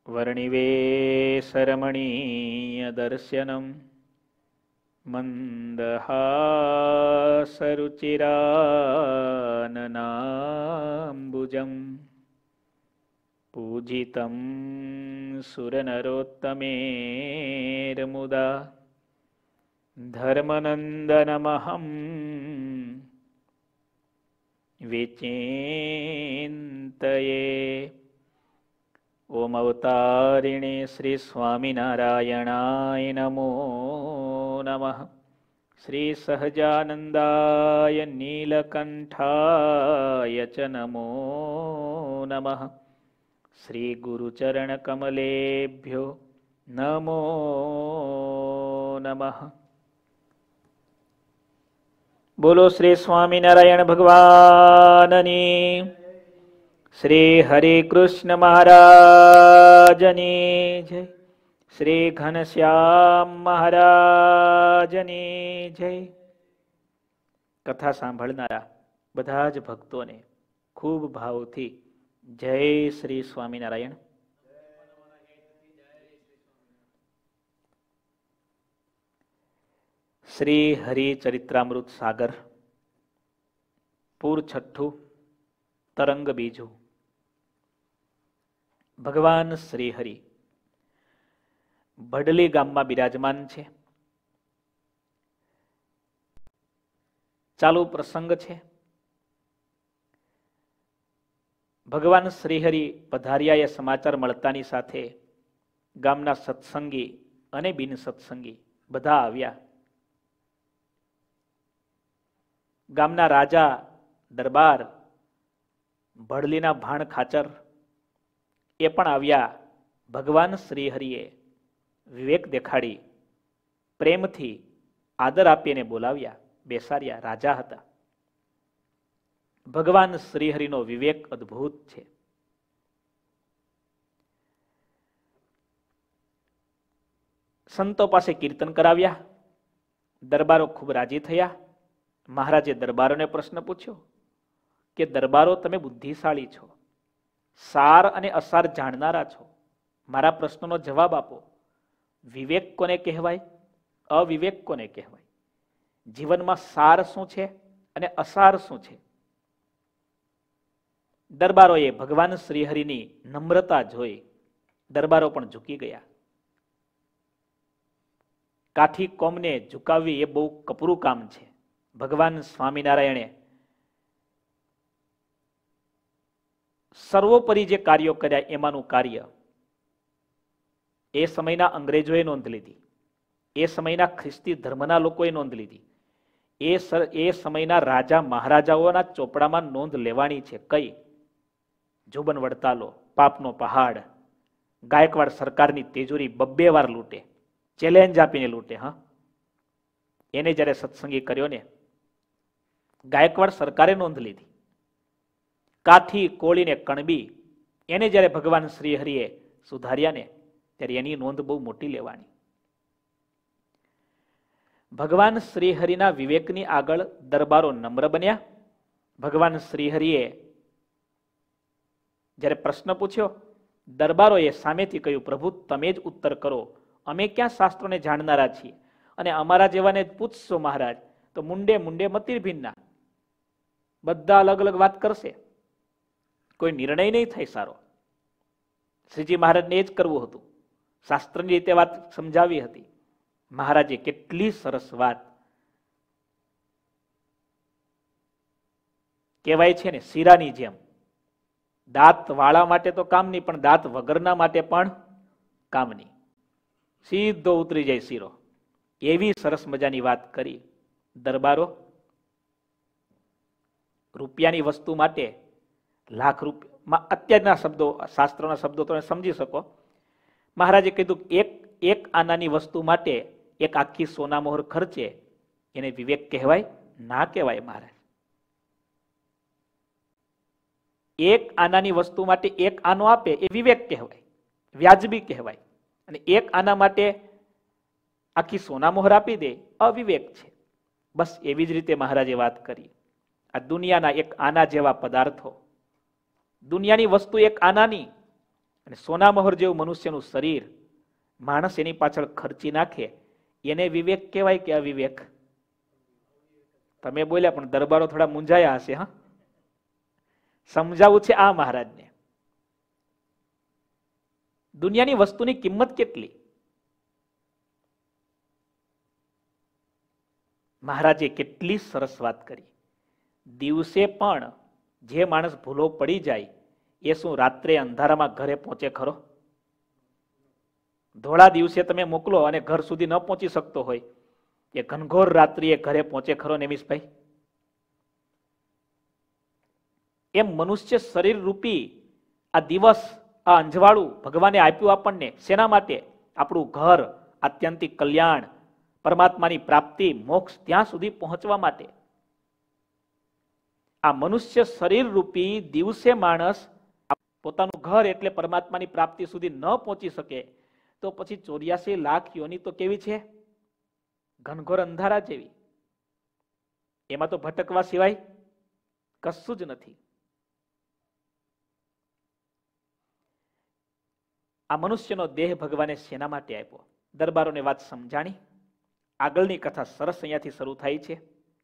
વર્ણિવેશરમણીયદર્શનમ મંદહાસરુચિરાનનાંબુજમ પૂજિતમ સુરનરોત્તમેર્મુદા ધર્મનંદનમહં વિચિંતયે. ઓમ અવતારિણે શ્રી સ્વામિનારાયણાય નમો નમઃ. શ્રી સહજાનંદાય નીલકંઠાય ચ નમો નમઃ. શ્રી ગુરુચરણકમલેભ્યો નમો નમઃ. બોલો શ્રી સ્વામિનારાયણ ભગવાનની, શ્રી હરિ કૃષ્ણ મહારાજની જય, શ્રી ઘનશ્યામ મહારાજની જય. કથા સાંભળનારા બધા જ ભક્તોને ખૂબ ભાવથી જય શ્રી સ્વામિનારાયણ. શ્રી હરિચરિત્રામૃત સાગર પૂર છઠ્ઠું, તરંગ બીજું. ભગવાન શ્રી હરિ ભડલી ગામમાં બિરાજમાન છે. ચાલુ પ્રસંગ છે. ભગવાન શ્રીહરિ પધાર્યા એ સમાચાર મળતાની સાથે ગામના સત્સંગી અને બિન સત્સંગી બધા આવ્યા. ગામના રાજા દરબાર, ભડલીના ભાણ ખાચર એ પણ આવ્યા. ભગવાન શ્રીહરિએ વિવેક દેખાડી પ્રેમથી આદર આપીને બોલાવ્યા, બેસાડ્યા. રાજા હતા. ભગવાન શ્રીહરિનો વિવેક અદ્ભુત છે. સંતો પાસે કીર્તન કરાવ્યા. દરબારો ખૂબ રાજી થયા. મહારાજે દરબારોને પ્રશ્ન પૂછ્યો કે દરબારો, તમે બુદ્ધિશાળી છો, સાર અને અસાર જાણનારા છો, મારા પ્રશ્નનો જવાબ આપો. વિવેક કોને કહેવાય, અવિવેક કોને કહેવાય? જીવનમાં સાર શું છે અને અસાર શું છે? દરબારોએ ભગવાન શ્રીહરિની નમ્રતા જોઈ દરબારો પણ ઝૂકી ગયા. કાઠી કોમને ઝુકાવવી એ બહુ કપરું કામ છે. ભગવાન સ્વામિનારાયણે સર્વોપરી જે કાર્યો કર્યા એમાંનું કાર્ય એ સમયના અંગ્રેજોએ નોંધ લીધી, એ સમયના ખ્રિસ્તી ધર્મના લોકોએ નોંધ લીધી, એ સમયના રાજા મહારાજાઓના ચોપડામાં નોંધ લેવાની છે. કઈ? જોબન વડતાલો, પાપનો પહાડ, ગાયકવાડ સરકારની તિજોરી 2 વાર લૂંટે, ચેલેન્જ આપીને લૂંટે. હા, એને જયારે સત્સંગી કર્યો ને, ગાયકવાડ સરકારે નોંધ લીધી. કાઠી, કોળીને કણબી એને જયારે ભગવાન શ્રી હરિએ સુધાર્યા ને, ત્યારે એની નોંધ બહુ મોટી લેવાની. ભગવાન શ્રી હરિના વિવેકની આગળ દરબારો નમ્ર બન્યા. ભગવાન શ્રી હરિએ જયારે પ્રશ્ન પૂછ્યો, દરબારોએ સામેથી કહ્યું, પ્રભુ તમે જ ઉત્તર કરો, અમે ક્યાં શાસ્ત્રોને જાણનારા છીએ, અને અમારા જેવાને પૂછશો મહારાજ તો મુંડે મુંડે મતીર ભિન્ના, બધા અલગ અલગ વાત કરશે, કોઈ નિર્ણય નહીં થાય સારો. શ્રીજી મહારાજને એ જ કરવું હતું, શાસ્ત્રની રીતે વાત સમજાવી હતી. મહારાજે કેટલી સરસ વાત, કહેવાય છે ને શીરાની જેમ, દાંત વાળા માટે તો કામની, પણ દાંત વગરના માટે પણ કામની. સીધો ઉતરી જાય શીરો. એવી સરસ મજાની વાત કરી. દરબારો રૂપિયાની વસ્તુ માટે લાખ રૂપિયા, અત્યારના શબ્દો, શાસ્ત્રોના શબ્દો તમે સમજી શકો. મહારાજે કીધું એક આનાની વસ્તુ માટે એક આખી સોના મોહર ખર્ચે, એને વિવેક કહેવાય? ના કહેવાય મહારાજ. એક આનાની વસ્તુ માટે એક આનો આપે એ વિવેક કહેવાય, વ્યાજબી કહેવાય. અને એક આના માટે આખી સોના મોહર આપી દે, અવિવેક છે. બસ એવી જ રીતે મહારાજે વાત કરી. આ દુનિયાના એક આના જેવા પદાર્થો, દુનિયાની વસ્તુ એક આનાની, અને સોના મહોર જેવું મનુષ્યનું શરીર માણસ એની પાછળ ખર્ચી નાખે, એને વિવેક કહેવાય કે અવિવેક? તમે બોલ્યા પણ દરબારો થોડા મૂંઝાયા હશે. હા, સમજાવું છે આ મહારાજને. દુનિયાની વસ્તુની કિંમત કેટલી? મહારાજે કેટલી સરસ વાત કરી. દિવસે પણ જે માણસ ભૂલો પડી જાય એ શું રાત્રે અંધારામાં ઘરે પહોંચે ખરો? ધોળા દિવસે તમે મોકલો અને ઘર સુધી ન પહોંચી શકતો હોય, એ ઘનઘોર રાત્રિએ ઘરે પહોંચે ખરો નેમિષભાઈ? એમ મનુષ્ય શરીર રૂપી આ દિવસ, આ અંજવાળું ભગવાને આપ્યું આપણને શેના માટે? આપણું ઘર, આત્યંતિક કલ્યાણ, પરમાત્માની પ્રાપ્તિ, મોક્ષ ત્યાં સુધી પહોંચવા માટે. આ મનુષ્ય શરીર રૂપી દિવસે માણસ પોતાનું ઘર એટલે પરમાત્માની પ્રાપ્તિ સુધી ન પહોંચી શકે તો પછી 84 લાખ યોની તો કેવી છે? ઘનઘોર અંધારા જેવી. એમાં તો ભટકવા સિવાય કશું જ નથી. આ મનુષ્યનો દેહ ભગવાને શેના માટે આપ્યો? દરબારોને વાત સમજાણી. આગળની કથા સરસ અહીંયાથી શરૂ થાય છે.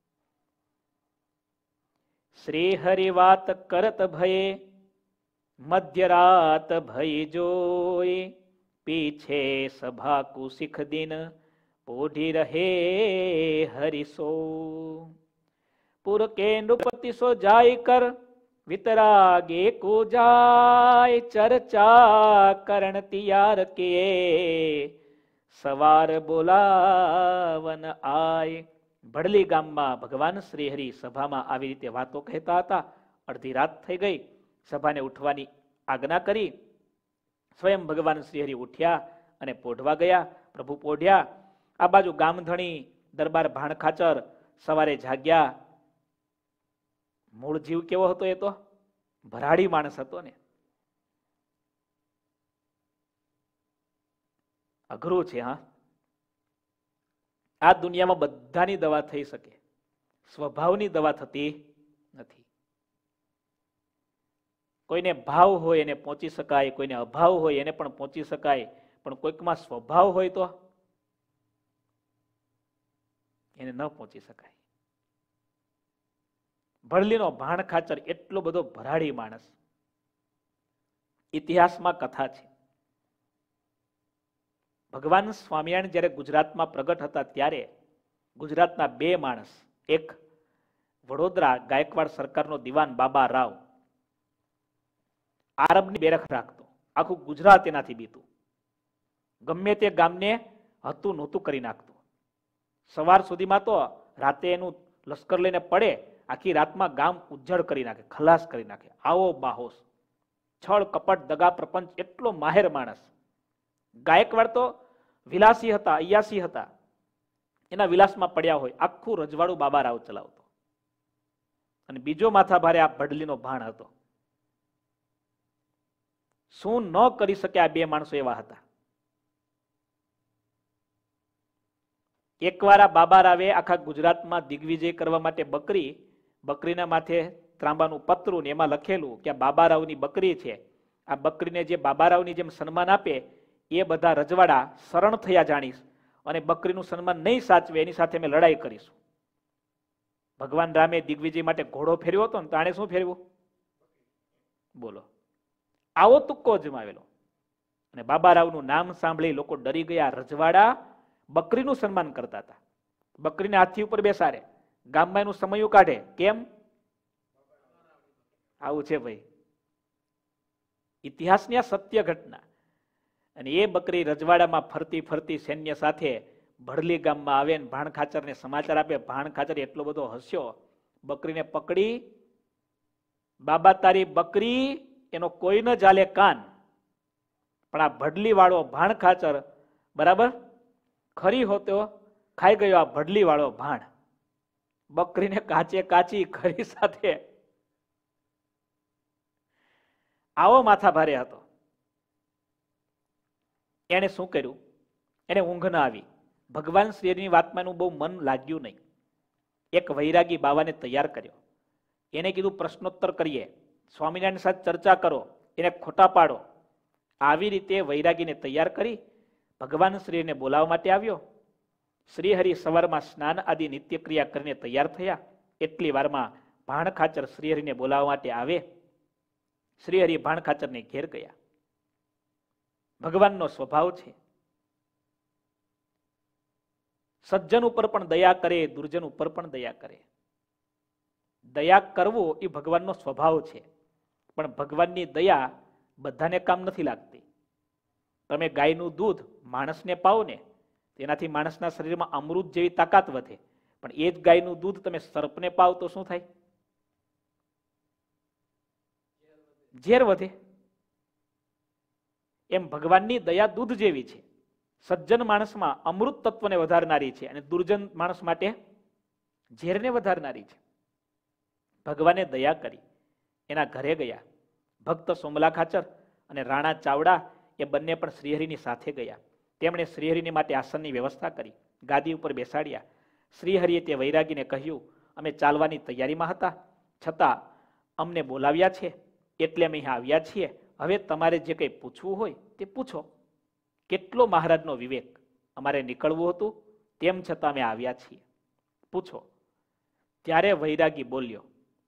શ્રી હરિ વાત કરત ભયે મધ્યરાત ભય જોઈ, પીછે સભા કુશિખ દિન પોઢી રહે હરિસો. પુર કે નૃપતિ સો જાય કર વિતરાગે કો જાય, ચર્ચા કરણ તિયાર કે સવાર બોલાવન આય. ભડલી ગામમાં ભગવાન શ્રી હરિ સભામાં આવી રીતે વાતો કહેતા હતા. અડધી રાત થઈ ગઈ. સભાને ઉઠવાની આજ્ઞા કરી. સ્વયં ભગવાન શ્રી હરિ ઉઠ્યા અને પોઢવા ગયા. પ્રભુ પોઢ્યા. આ બાજુ ગામધણી દરબાર ભાણ ખાચર સવારે જાગ્યા. મૂળ જીવ કેવો હતો? એ તો ભરાડી માણસ હતો ને. અઘરું છે. હા, આ દુનિયામાં બધાની દવા થઈ શકે, સ્વભાવની દવા થતી નથી. કોઈને ભાવ હોય એને પહોંચી શકાય, કોઈને અભાવ હોય એને પણ પહોંચી શકાય, પણ કોઈકમાં સ્વભાવ હોય તો એને ન પહોંચી શકાય. ભડલીનો ભાણ ખાચર એટલો બધો ભરાડી માણસ. ઇતિહાસમાં કથા છે. ભગવાન સ્વામિનારાયણ જ્યારે ગુજરાતમાં પ્રગટ હતા ત્યારે ગુજરાતના 2 માણસ, એક વડોદરા ગાયકવાડ સરકારનો દિવાન બાબા રાવ, આરબની બેરખ રાખતો, આખું ગુજરાત એનાથી બીતું, ગમે તે ગામને હતું નહોતું કરી નાખતું. સવાર સુધીમાં તો રાતે એનું લશ્કર લઈને પડે, આખી રાતમાં ગામ ઉજ્જડ કરી નાખે, ખલાસ કરી નાખે. આવો બાહોશ, છળ કપટ દગા પ્રપંચ, એટલો માહેર માણસ. ગાયકવાડ તો વિલાસી હતા, અયાસી હતા, એના વિલાસમાં પડ્યા હોય. આખું રજવાડું બાબા રાવ ચલાવતો. અને બીજો માથા ભારે આ ભડલીનો ભાણ હતો. શું ન કરી શકે આ 2 માણસો એવા હતા. એકવાર આ બાબા રાવે આખા ગુજરાતમાં દિગ્વિજય કરવા માટે બકરીના માથે ત્રાંબાનું પતરું ને એમાં લખેલું કે આ બાબા રાવની બકરી છે. આ બકરીને જે બાબા રાવની જેમ સન્માન આપે એ બધા રજવાડા શરણ થયા જાણીશ, અને બકરીનું સન્માન નહીં સાચવે એની સાથે અમે લડાઈ કરીશું. ભગવાન રામે દિગ્વિજય માટે ઘોડો ફેરવ્યો હતો ને, તો આણે શું ફેરવ્યું? બોલો, આવો તુક્કો અજમાવેલો. અને બાબા રાવનું નામ સાંભળી લોકો ડરી ગયા. રજવાડા બકરીનું સન્માન કરતા હતા, બકરીને હાથી ઉપર બેસાડે, ગામમાં એનું સમયું કાઢે. કેમ? આવું છે ભાઈ, ઇતિહાસની આ સત્ય ઘટના. અને એ બકરી રજવાડામાં ફરતી ફરતી સૈન્ય સાથે ભડલી ગામમાં આવે ને ભાણ ખાચરને સમાચાર આપે. ભાણ ખાચર એટલો બધો હસ્યો, બકરીને પકડી, બાબા તારી બકરી એનો કોઈ ન જાલે કાન. પણ આ ભડલી વાળો ભાણ ખાચર બરાબર ખરી હોતો ખાઈ ગયો. આ ભડલી વાળો ભાણ બકરીને કાચે કાચી ખરી સાથે. આવો માથા ભારે હતો. એને શું કર્યું? એને ઊંઘ ન આવી. ભગવાન શ્રીની વાતમાં એનું બહુ મન લાગ્યું નહીં. એક વૈરાગી બાવાને તૈયાર કર્યો. એને કીધું પ્રશ્નોત્તર કરીએ, સ્વામિનારાયણ સાથે ચર્ચા કરો, એને ખોટા પાડો. આવી રીતે વૈરાગીને તૈયાર કરી ભગવાન શ્રીને બોલાવવા માટે આવ્યો. શ્રીહરિ સવારમાં સ્નાન આદિ નિત્યક્રિયા કરીને તૈયાર થયા. એટલી વારમાં ભાણ ખાચર શ્રીહરિને બોલાવવા માટે આવે. શ્રીહરિ ભાણ ખાચરને ઘેર ગયા. ભગવાનનો સ્વભાવ છે સજ્જન ઉપર પણ દયા કરે, દુર્જન ઉપર પણ દયા કરે. દયા કરવો એ ભગવાનનો સ્વભાવ છે, પણ ભગવાનની દયા બધાને કામ નથી લાગતી. તમે ગાયનું દૂધ માણસને પાવો ને, તેનાથી માણસના શરીરમાં અમૃત જેવી તાકાત વધે, પણ એ જ ગાયનું દૂધ તમે સર્પને પાવ તો શું થાય? ઝેર વધે. એમ ભગવાનની દયા દૂધ જેવી છે. સજ્જન માણસમાં અમૃત તત્વને વધારનારી છે અને દુર્જન માણસ માટે ઝેરને વધારનારી છે. ભગવાને દયા કરી, એના ઘરે ગયા. ભક્ત સોમલા ખાચર અને રાણા ચાવડા એ બંને પણ શ્રીહરિની સાથે ગયા. તેમણે શ્રીહરિની માટે આસનની વ્યવસ્થા કરી, ગાદી ઉપર બેસાડ્યા. શ્રીહરિએ તે વૈરાગીને કહ્યું, અમે ચાલવાની તૈયારીમાં હતા, છતાં અમને બોલાવ્યા છે એટલે અમે અહીંયા આવ્યા છીએ. હવે તમારે જે કંઈ પૂછવું હોય તે પૂછો. કેટલો મહારાજનો વિવેક! અમારે નીકળવું હતું, તેમ છતાં અમે આવ્યા છીએ, પૂછો. ત્યારે વૈરાગી બોલ્યો,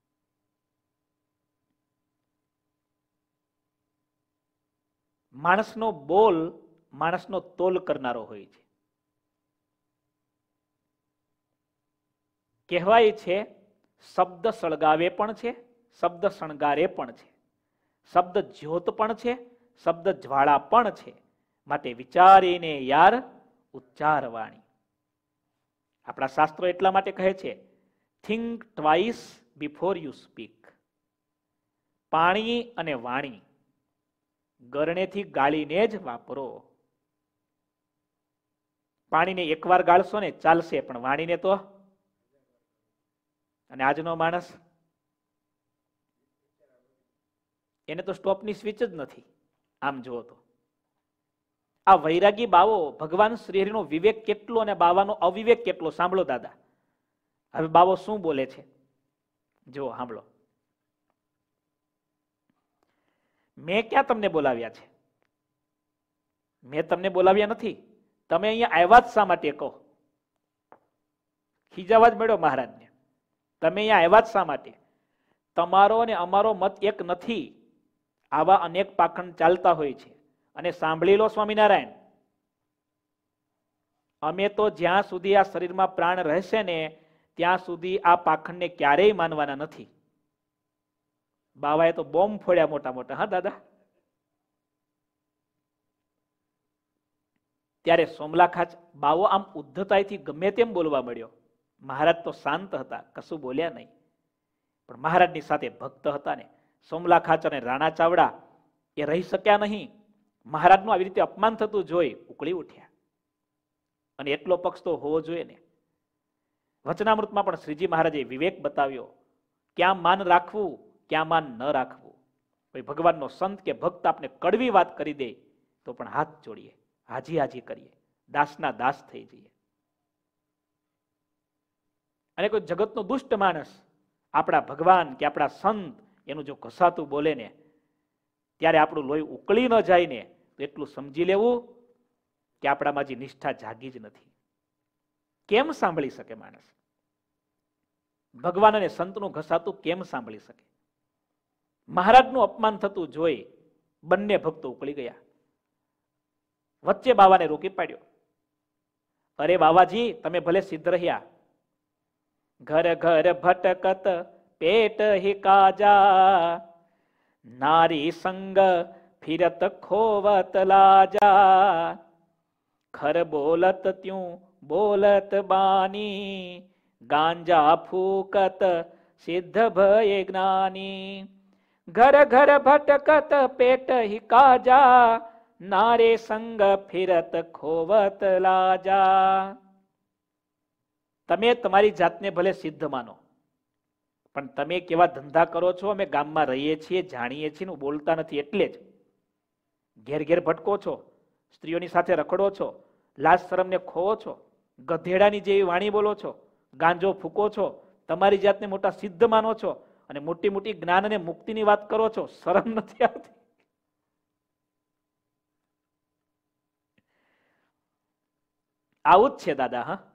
માણસનો બોલ માણસનો તોલ કરનારો હોય છે. કહેવાય છે શબ્દ સળગાવે પણ છે, શબ્દ શણગારે પણ છે, શબ્દ જ્યોત પણ છે, શબ્દ જ્વાળા પણ છે. માટે વિચારીને યાર ઉચ્ચારવાણી. આપણા શાસ્ત્રો એટલા માટે કહે છે think twice before you speak. પાણી અને વાણી ગરણેથી ગાળીને જ વાપરો. પાણીને એકવાર ગાળશો ને ચાલશે, પણ વાણીને તો. અને આજનો માણસ, એને તો સ્ટોપની સ્વિચ જ નથી. આમ જુઓ તો આ વૈરાગી બાવો ભગવાન શ્રીહરિનો વિવેક કેટલો અને બાવાનો અવિવેક કેટલો. સાંભળો દાદા, હવે બાવો શું બોલે છે જો સાંભળો. મેં ક્યાં તમને બોલાવ્યા છે? મેં તમને બોલાવ્યા નથી. તમે અહીંયા આવ્યા જ શા માટે કહો? ખીજાવા જ મળ્યો મહારાજને. તમે અહીંયા આવ્યા જ શા માટે? તમારો અને અમારો મત એક નથી. આવા અનેક પાખંડ ચાલતા હોય છે. અને સાંભળી લો સ્વામિનારાયણ, અમે તો જ્યાં સુધી આ શરીરમાં પ્રાણ રહેશે ને ત્યાં સુધી આ પાખંડને ક્યારેય માનવાના નથી. બાવાએ તો બોમ્બ ફોડ્યા મોટા મોટા. હા દાદા. ત્યારે સોમલા ખાચ બાવો આમ ઉદ્ધતાઈથી ગમે તેમ બોલવા મળ્યો. મહારાજ તો શાંત હતા, કશું બોલ્યા નહીં. પણ મહારાજની સાથે ભક્ત હતા ને સોમલા ખાચ અને રાણા ચાવડા એ રહી શક્યા નહીં. મહારાજનું આવી રીતે અપમાન થતું જોઈ ઉકળી ઉઠ્યા. અને એટલો પક્ષ તો હોવો જોઈએ ને. વચનામૃતમાં પણ શ્રીજી મહારાજે વિવેક બતાવ્યો, ક્યાં માન રાખવું, ક્યાં માન ન રાખવું. કોઈ ભગવાનનો સંત કે ભક્ત આપને કડવી વાત કરી દે તો પણ હાથ જોડીએ, હાજી હાજી કરીએ, દાસના દાસ થઈ જઈએ. અને કોઈ જગતનો દુષ્ટ માણસ આપણા ભગવાન કે આપણા સંત એનું જો ઘસાતું બોલે ને ત્યારે આપણું લોહી ઉકળી ન જાય ને તો એટલું સમજી લેવું કે આપણામાં જે નિષ્ઠા જાગી જ નથી. કેમ સાંભળી શકે માણસ? ભગવાન અને સંતનું ઘસાતું કેમ સાંભળી શકે? મહારાજનું અપમાન થતું જોઈ બંને ભક્તો ઉકળી ગયા. વચ્ચે બાવાને રોકી પાડ્યો. અરે બાવાજી, તમે ભલે સિદ્ધ રહ્યા, ઘર ઘર ભટકત પેટ હી કાજા, નારી સંગ ફિરત ખોવત લાજા, ખર બોલત ત્યું બોલત બાની, ગાંજા ફૂકત સિદ્ધ ભય જ્ઞાની. ઘર ઘર ભટકત પેટ હી કાજા, નારે સંગ ફિરત ખોવત લાજા. તમે તમારી જાતને ભલે સિદ્ધ માનો, પણ તમે કેવા ધંધા કરો છો અમે ગામમાં રહીએ છીએ, જાણીએ છીએ, બોલતા નથી એટલે જ ઘેર ઘેર ભટકો છો, સ્ત્રીઓની સાથે રખડો છો, લાજ શરમને ખોવો છો, ગધેડાની જેવી વાણી બોલો છો, ગાંજો ફૂકો છો, તમારી જાતને મોટા સિદ્ધ માનો છો અને મોટી મોટી જ્ઞાન અને મુક્તિની વાત કરો છો. શરમ નથી આવતી? આવું જ છે દાદા. હા,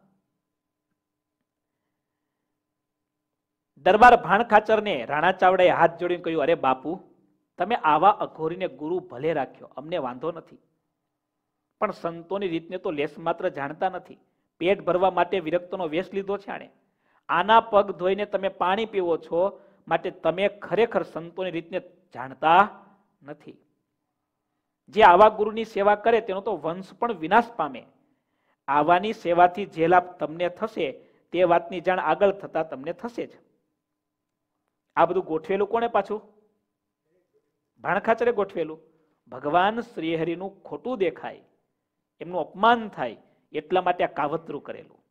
દરબાર ભાણખાચરને રાણા ચાવડાએ હાથ જોડીને કહ્યું, અરે બાપુ, તમે આવા અઘોરીને ગુરુ ભલે રાખ્યો, અમને વાંધો નથી, પણ સંતોની રીતને તો લેશ માત્ર જાણતા નથી. પેટ ભરવા માટે વિરક્તનો વેશ લીધો છે આણે. આના પગ ધોઈને તમે પાણી પીવો છો, માટે તમે ખરેખર સંતોની રીતને જાણતા નથી. જે આવા ગુરુની સેવા કરે તેનો તો વંશ પણ વિનાશ પામે. આવાની સેવાથી જે લાભ તમને થશે તે વાતની જાણ આગળ થતા તમને થશે જ. આ બધું ગોઠવેલું કોને? પાછું ભાણખાચરે ગોઠવેલું. ભગવાન શ્રીહરિનું ખોટું દેખાય, એમનું અપમાન થાય એટલા માટે આ કાવતરું કરેલું.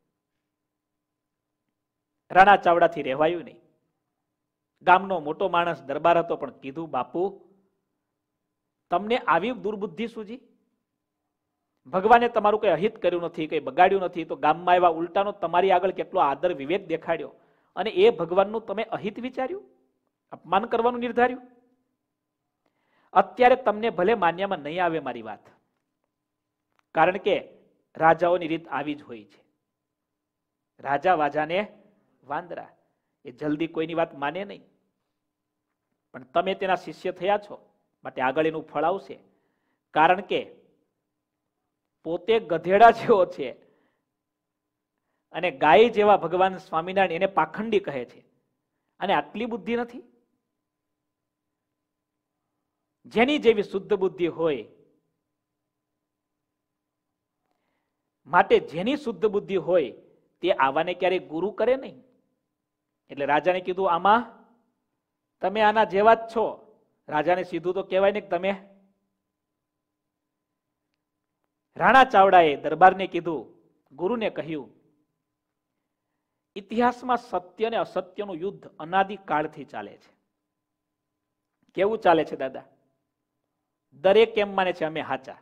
રાણા ચાવડાથી રહેવાયું નહીં. ગામનો મોટો માણસ દરબાર હતો, પણ કીધું, બાપુ, તમને આવી દુર્બુદ્ધિ સૂજી? ભગવાને તમારું કઈ અહિત કર્યું નથી, કઈ બગાડ્યું નથી, તો ગામમાં એવા ઉલટાનો તમારી આગળ કેટલો આદર વિવેક દેખાડ્યો, અને એ ભગવાનનું તમે અહિત વિચાર્યું, અપમાન કરવાનું નિર્ધાર્યું. અત્યારે તમને ભલે માન્યામાં નહીં આવે મારી વાત, કારણ કે રાજાઓની રીત આવી જ હોય છે. રાજા વાજાને વાંદરા, એ જલ્દી કોઈની વાત માને નહીં. પણ તમે તેના શિષ્ય થયા છો, માટે આગળ એનું ફળ આવશે. કારણ કે પોતે ગધેડા જેવો છે અને ગાય જેવા ભગવાન સ્વામિનારાયણ એને પાખંડી કહે છે, અને આટલી બુદ્ધિ નથી. જેની જેવી શુદ્ધ બુદ્ધિ હોય, માટે જેની શુદ્ધ બુદ્ધિ હોય તે આવાને ક્યારેય ગુરુ કરે નહીં. એટલે રાજાને કીધું, આમાં તમે આના જેવા જ છો. રાજાને સીધું તો કહેવાય ને કે તમે. રાણા ચાવડાએ દરબારને કીધું, ગુરુને કહ્યું, ઇતિહાસમાં સત્ય અને અસત્યનું યુદ્ધ અનાદિકાળથી ચાલે છે. કેવું ચાલે છે દાદા? દરેક એમ માને છે અમે સાચા.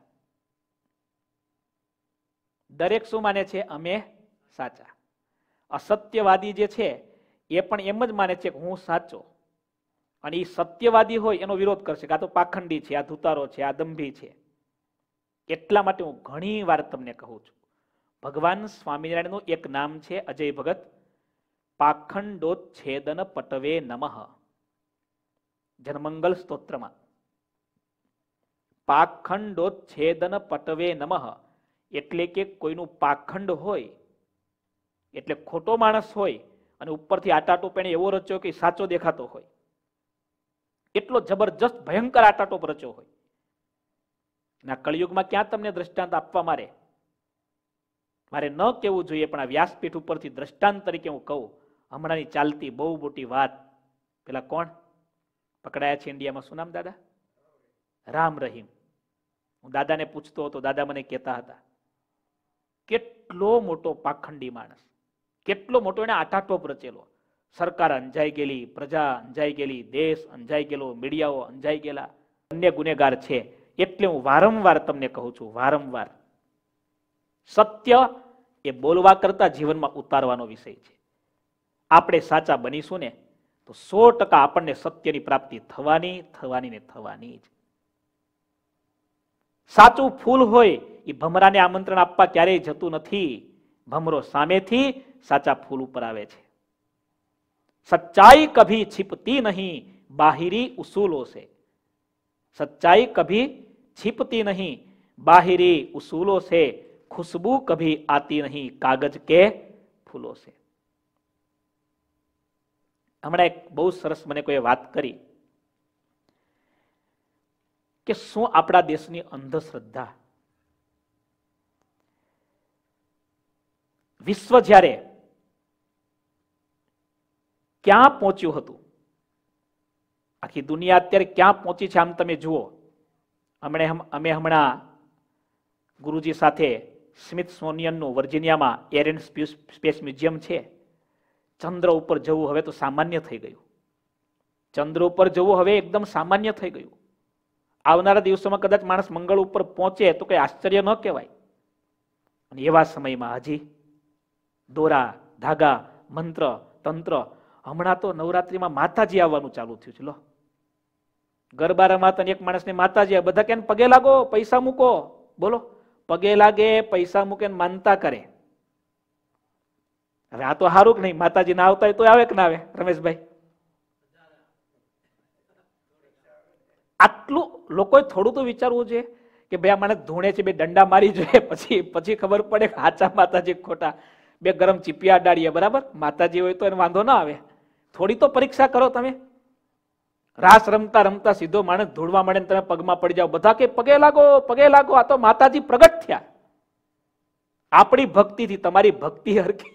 દરેક શું માને છે? અમે સાચા. અસત્યવાદી જે છે એ પણ એમ જ માને છે કે હું સાચો, અને એ સત્યવાદી હોય એનો વિરોધ કરશે કે આ તો પાખંડી છે, આ ધુતારો છે, આ દંભી છે. એટલા માટે હું ઘણી વાર તમને કહું છું, ભગવાન સ્વામિનારાયણનું એક નામ છે અજય ભગત, પાખંડોચ્છેદન પટવે નમઃ. જનમંગલ સ્તોત્રમાં પાખંડોચ્છેદન પટવે નમઃ એટલે કે કોઈનું પાખંડ હોય, એટલે ખોટો માણસ હોય અને ઉપરથી આટાટોપ એને એવો રચ્યો કે સાચો દેખાતો હોય, એટલો જબરજસ્ત ભયંકર આટાટોપ રચ્યો હોય. ના કળિયુગમાં ક્યાં તમને દ્રષ્ટાંત આપવા મારે ન કહેવું જોઈએ, પણ આ વ્યાસપીઠ ઉપરથી દ્રષ્ટાંત તરીકે હું કહું. હમણાંની ચાલતી બહુ મોટી વાત, પેલા કોણ પકડાયા છે ઇન્ડિયામાં, શું નામ દાદા? રામ રહીમ. હું દાદાને પૂછતો હતો, દાદા મને કહેતા હતા, કેટલો મોટો પાખંડી માણસ, કેટલો મોટો એને આટાટોપ રચેલો. સરકાર અંજાઈ ગયેલી, પ્રજા અંજાઈ ગયેલી, દેશ અંજાઈ ગયેલો, મીડિયાઓ અંજાઈ ગયેલા, અન્ય ગુનેગાર છે. એટલે હું વારંવાર તમને કહું છું, વારંવાર સત્ય એ બોલવા કરતા જીવનમાં ઉતારવાનો વિષય છે. આપણે સાચા બનીશું ને તો 100% આપણને સત્યની પ્રાપ્તિ થવાની ને થવાની જ. સાચું ફૂલ હોય એ ભમરાને આમંત્રણ આપવા ક્યારેય જતું નથી. ભમરો સામેથી સાચા ફૂલ ઉપર આવે છે. સચ્ચાઈ કભી छिपती नहीं बाहिरी उसूलों से. सच्चाई कभी छिपती नहीं बाहिरी उसूलों से, खुशबू कभी आती नहीं कागज के फूलों से. હમણાં એક બહુ સરસ મને કોઈ વાત કરી કે શું આપણા દેશની અંધશ્રદ્ધા, વિશ્વ જ્યારે ક્યાં પહોંચ્યું હતું, આખી દુનિયા અત્યારે ક્યાં પહોંચી છે, આમ તમે જુઓ. અમે હમણાં ગુરુજી સાથે સ્મિથસોનિયનનું વર્જિનિયામાં એર એન્ડ સ્પેસ મ્યુઝિયમ છે, ચંદ્ર ઉપર જવું હવે તો સામાન્ય થઈ ગયું. ચંદ્ર ઉપર જવું હવે એકદમ સામાન્ય થઈ ગયું. આવનારા દિવસોમાં કદાચ માણસ મંગળ ઉપર પહોંચે તો કઈ આશ્ચર્ય ન કહેવાય. અને એવા સમયમાં હજી દોરા, ધાગા, મંત્ર, તંત્ર. હમણાં તો નવરાત્રીમાં માતાજી આવવાનું ચાલુ થયું છે. લો, ગરબા રમાતા એક માણસને માતાજી, બધા કે પગે લાગો, પૈસા મૂકો. બોલો, પગે લાગે, પૈસા મૂકે, માનતા કરે. હવે આ તો સારું કે નહીં, માતાજી ના આવતા હોય તો આવે કે ના આવે રમેશભાઈ? આટલું લોકોએ થોડું તો વિચારવું છે કે ભાઈ આ મને ધૂણે છે, બે દંડા મારી જોઈએ, પછી ખબર પડે કે સાચા માતાજી ખોટા, બે ગરમ ચીપિયા અડાડીએ, બરાબર? માતાજી હોય તો એને વાંધો ના આવે. થોડી તો પરીક્ષા કરો તમે. રાસ રમતા રમતા સીધો માણસ ધૂળવા મળે ને તમે પગમાં પડી જાઓ, બધા કે પગે લાગો પગે લાગો. આ તો માતાજી પ્રગટ થયા. આપણી ભક્તિથી તમારી ભક્તિ હરખી.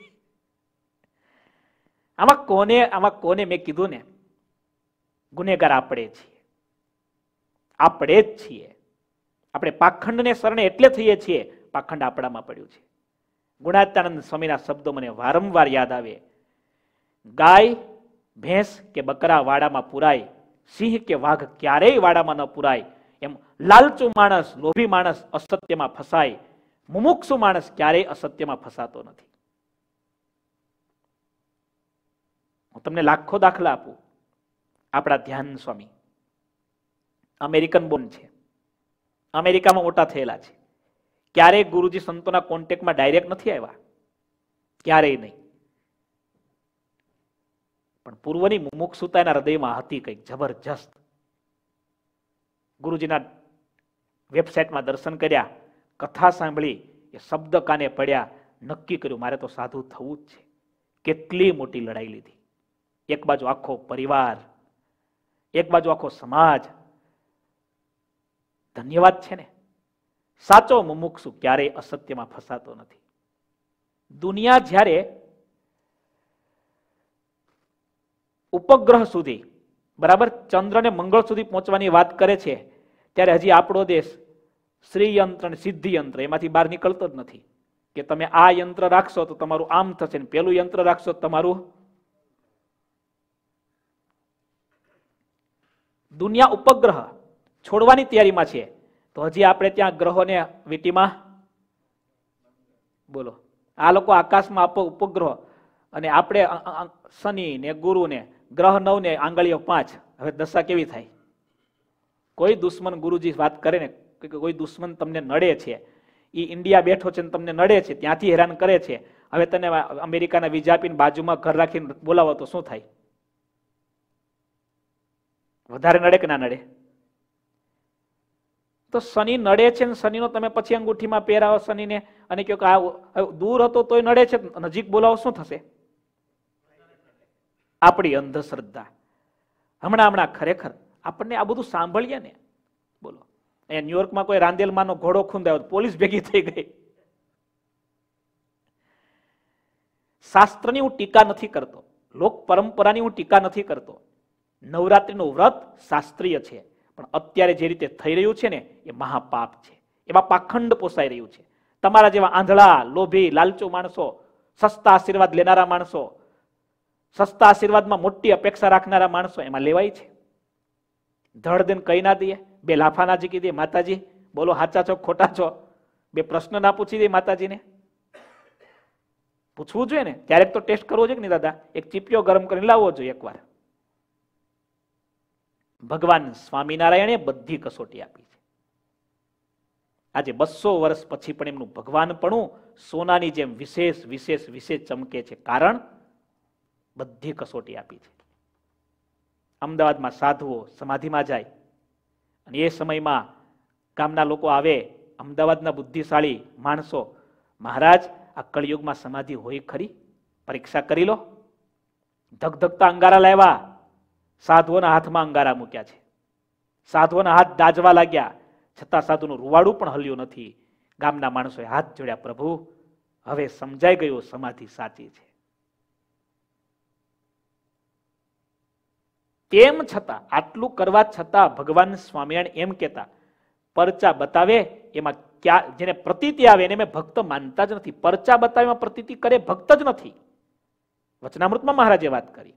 આમાં કોને મેં કીધું ને, ગુનેગાર આપણે છીએ, આપણે જ છીએ. આપણે પાખંડને શરણે એટલે થઈએ છીએ, પાખંડ આપણામાં પડ્યું છે. ગુણાત્યાનંદ સ્વામીના શબ્દો મને વારંવાર યાદ આવે. ગાય ભેંસ કે બકરા વાડામાં પુરાય, સિંહ કે વાઘ ક્યારેય વાડામાં ન પુરાય. એમ લાલચુ માણસ, લોભી માણસ અસત્યમાં ફસાય, મુમુક્ષુ માણસ ક્યારેય અસત્યમાં ફસાતો નથી. હું તમને લાખો દાખલા આપું. આપણા ધ્યાન સ્વામી અમેરિકન બોર્ન છે, અમેરિકામાં મોટા થયેલા છે. ક્યારેય ગુરુજી સંતોના કોન્ટેક્ટમાં ડાયરેક્ટ નથી આવ્યા, ક્યારેય નહીં. પણ પૂર્વની મુમુક્ષુતા એના હૃદયમાં હતી કંઈક જબરજસ્ત. ગુરુજીના વેબસાઇટમાં દર્શન કર્યા, કથા સાંભળી, એ શબ્દ કાને પડ્યા, નક્કી કર્યું મારે તો સાધુ થવું જ છે. કેટલી મોટી લડાઈ લીધી. એક બાજુ આખો પરિવાર, એક બાજુ આખો સમાજ. ધન્યવાદ છે ને. સાચો મુમુક્ષુ ક્યારેય અસત્યમાં ફસાતો નથી. દુનિયા જ્યારે ઉપગ્રહ સુધી, બરાબર, ચંદ્ર ને મંગળ સુધી પહોંચવાની વાત કરે છે, ત્યારે હજી આપણો દેશ શ્રી યંત્ર અને સિદ્ધિ યંત્ર એમાંથી બહાર નીકળતો જ નથી. કે તમે આ યંત્ર રાખશો તો તમારું આમ થશે, ને પેલું યંત્ર રાખશો તો તમારું. દુનિયા ઉપગ્રહ છોડવાની તૈયારીમાં છે, તો હજી આપણે ત્યાં ગ્રહોને વીટીમાં, બોલો, આ લોકો આકાશમાં આપો ઉપગ્રહ, અને આપણે શનિ ને ગુરુ ને ગ્રહ 9 ને આંગળીઓ 5. હવે દશા કેવી થાય? કોઈ દુશ્મન, ગુરુજી વાત કરે ને કે કોઈ દુશ્મન તમને નડે છે, એ ઇન્ડિયા બેઠો છે ને તમને નડે છે, ત્યાંથી હેરાન કરે છે. હવે તને અમેરિકાના વિઝા આપીને બાજુમાં ઘર રાખીને બોલાવો તો શું થાય? વધારે નડે કે ના નડે? તો શનિ નડે છે ને શનિનો તમે પછી અંગૂઠીમાં પહેરાવો શનિને, અને કહો કે આ દૂર હતો તોય નડે છે, નજીક બોલાવો, શું થશે? આપણી અંધશ્રદ્ધા. હમણાં ખરેખર આપણને આ બધું સાંભળીએ ને, બોલો, અહીંયા ન્યુયોર્કમાં કોઈ રાંદેલમાંનો ઘોડો ખૂંદાયો, પોલીસ ભેગી થઈ ગઈ. શાસ્ત્રની હું ટીકા નથી કરતો, લોક પરંપરાની હું ટીકા નથી કરતો. નવરાત્રીનું વ્રત શાસ્ત્રીય છે, પણ અત્યારે જે રીતે થઈ રહ્યું છે ને એ મહાપાપ છે. એમાં પાખંડ પોસાઈ રહ્યું છે. તમારા જેવા આંધળા, લોભી, લાલચુ માણસો, સસ્તા આશીર્વાદ લેનારા માણસો, સસ્તા આશીર્વાદમાં મોટી અપેક્ષા રાખનારા માણસો એમાં લેવાય છે. ધડ દેન કઈ ના દઈએ, બે લાફા ના ઝીકી દે, માતાજી બોલો સાચા છો ખોટા છો, બે પ્રશ્ન ના પૂછી દે માતાજીને. પૂછવું જોઈએ ને, ક્યારેક તો ટેસ્ટ કરવો જોઈએ કે નહીં દાદા? એક ચીપિયો ગરમ કરીને લાવવો જોઈએ એકવાર. ભગવાન સ્વામિનારાયણે બધી કસોટી આપી છે. આજે 200 વર્ષ પછી પણ એમનું ભગવાનપણું સોનાની જેમ વિશેષ વિશેષ વિશેષ ચમકે છે. કારણ બધી કસોટી આપી છે. અમદાવાદમાં સાધુઓ સમાધિમાં જાય, અને એ સમયમાં ગામના લોકો આવે, અમદાવાદના બુદ્ધિશાળી માણસો, મહારાજ આ કળિયુગમાં સમાધિ હોય ખરી? પરીક્ષા કરી લો. ધગધગતા અંગારા લાવ્યા, સાધુઓના હાથમાં અંગારા મૂક્યા છે. સાધુઓના હાથ દાજવા લાગ્યા, છતાં સાધુનું રૂવાડું પણ હલ્યું નથી. ગામના માણસોએ હાથ જોડ્યા, પ્રભુ હવે સમજાઈ ગયું સમાધિ સાચી છે. તેમ છતાં, આટલું કરવા છતાં ભગવાન સ્વામિનારાયણ એમ કહેતા, પરચા બતાવે એમાં જેને પ્રતીતિ આવે એને મેં ભક્ત માનતા જ નથી. પરચા બતાવે એમાં પ્રતીતિ કરે ભક્ત જ નથી. વચનામૃતમાં મહારાજે વાત કરી.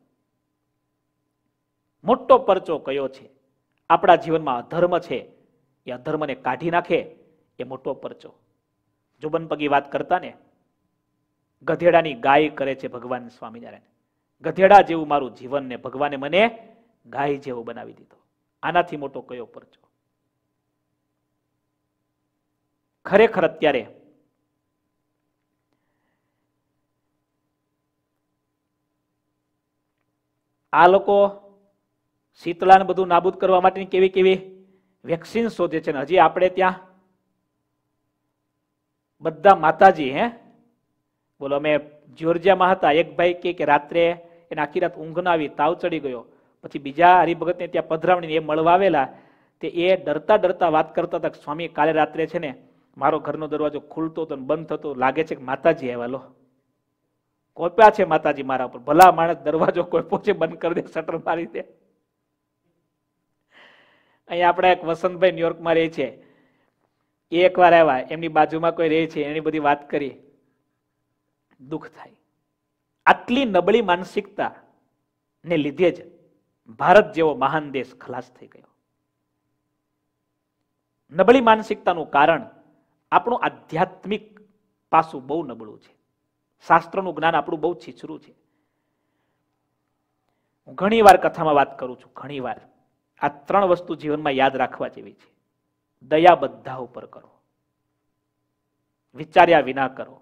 મોટો પરચો કયો છે? આપણા જીવનમાં અધર્મ છે, એ અધર્મને કાઢી નાખે એ મોટો પરચો. જોબન પગી વાત કરતા ને, ગધેડાની ગાય કરે છે ભગવાન સ્વામિનારાયણ. ગધેડા જેવું મારું જીવન ને ભગવાને મને ગાય જેવો બનાવી દીધો. આનાથી મોટો કયો પરચો? ખરેખર અત્યારે આ લોકો શીતળાને બધું નાબૂદ કરવા માટેની કેવી કેવી વેક્સિન શોધે છે, ને હજી આપણે ત્યાં બધા માતાજી. બોલો, અમે જ્યોર્જિયામાં હતા, એક ભાઈ કે રાત્રે એને આખી રાત ઊંઘ ના આવી, તાવ ચડી ગયો. પછી બીજા હરિભગતને ત્યાં પધરામણી એ મળવા આવેલા, તે એ ડરતા ડરતા વાત કરતા હતા, સ્વામી કાલે રાત્રે છે ને મારો ઘરનો દરવાજો ખુલતો હતો બંધ થતો, લાગે છે કે માતાજી આવ્યા. લો, કોપ્યા છે માતાજી મારા ઉપર. ભલા માણસ દરવાજો કોઈપો છે, બંધ કરી દે, શટર મારી દે. અહીંયા આપણા એક વસંતભાઈ ન્યુયોર્કમાં રહે છે, એ એકવાર આવ્યા, એમની બાજુમાં કોઈ રહે છે, એની બધી વાત કરી, દુઃખ થાય. આટલી નબળી માનસિકતા ને લીધે જ ભારત જેવો મહાન દેશ ખલાસ થઈ ગયો. નબળી માનસિકતાનું કારણ આપણું આધ્યાત્મિક પાસું બહુ નબળું છે. શાસ્ત્રનું જ્ઞાન આપણું બહુ છીછરું છે. હું ઘણી વાર કથામાં વાત કરું છું, ઘણી વાર આ 3 વસ્તુ જીવનમાં યાદ રાખવા જેવી છે. દયા બધા ઉપર કરો, વિચાર્યા વિના કરો.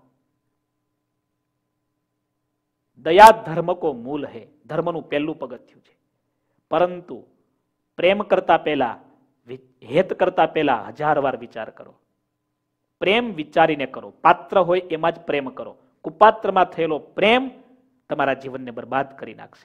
દયા ધર્મ કો મૂલ હે, ધર્મનું પહેલું પગથિયું છે. પરંતુ પ્રેમ કરતા પહેલા, હેત કરતા પહેલા 1000 વાર વિચાર કરો. પ્રેમ વિચારીને કરો. પાત્ર હોય એમાં જ પ્રેમ કરો. કુપાત્રમાં થયેલો પ્રેમ તમારા જીવનને બરબાદ કરી નાખશે.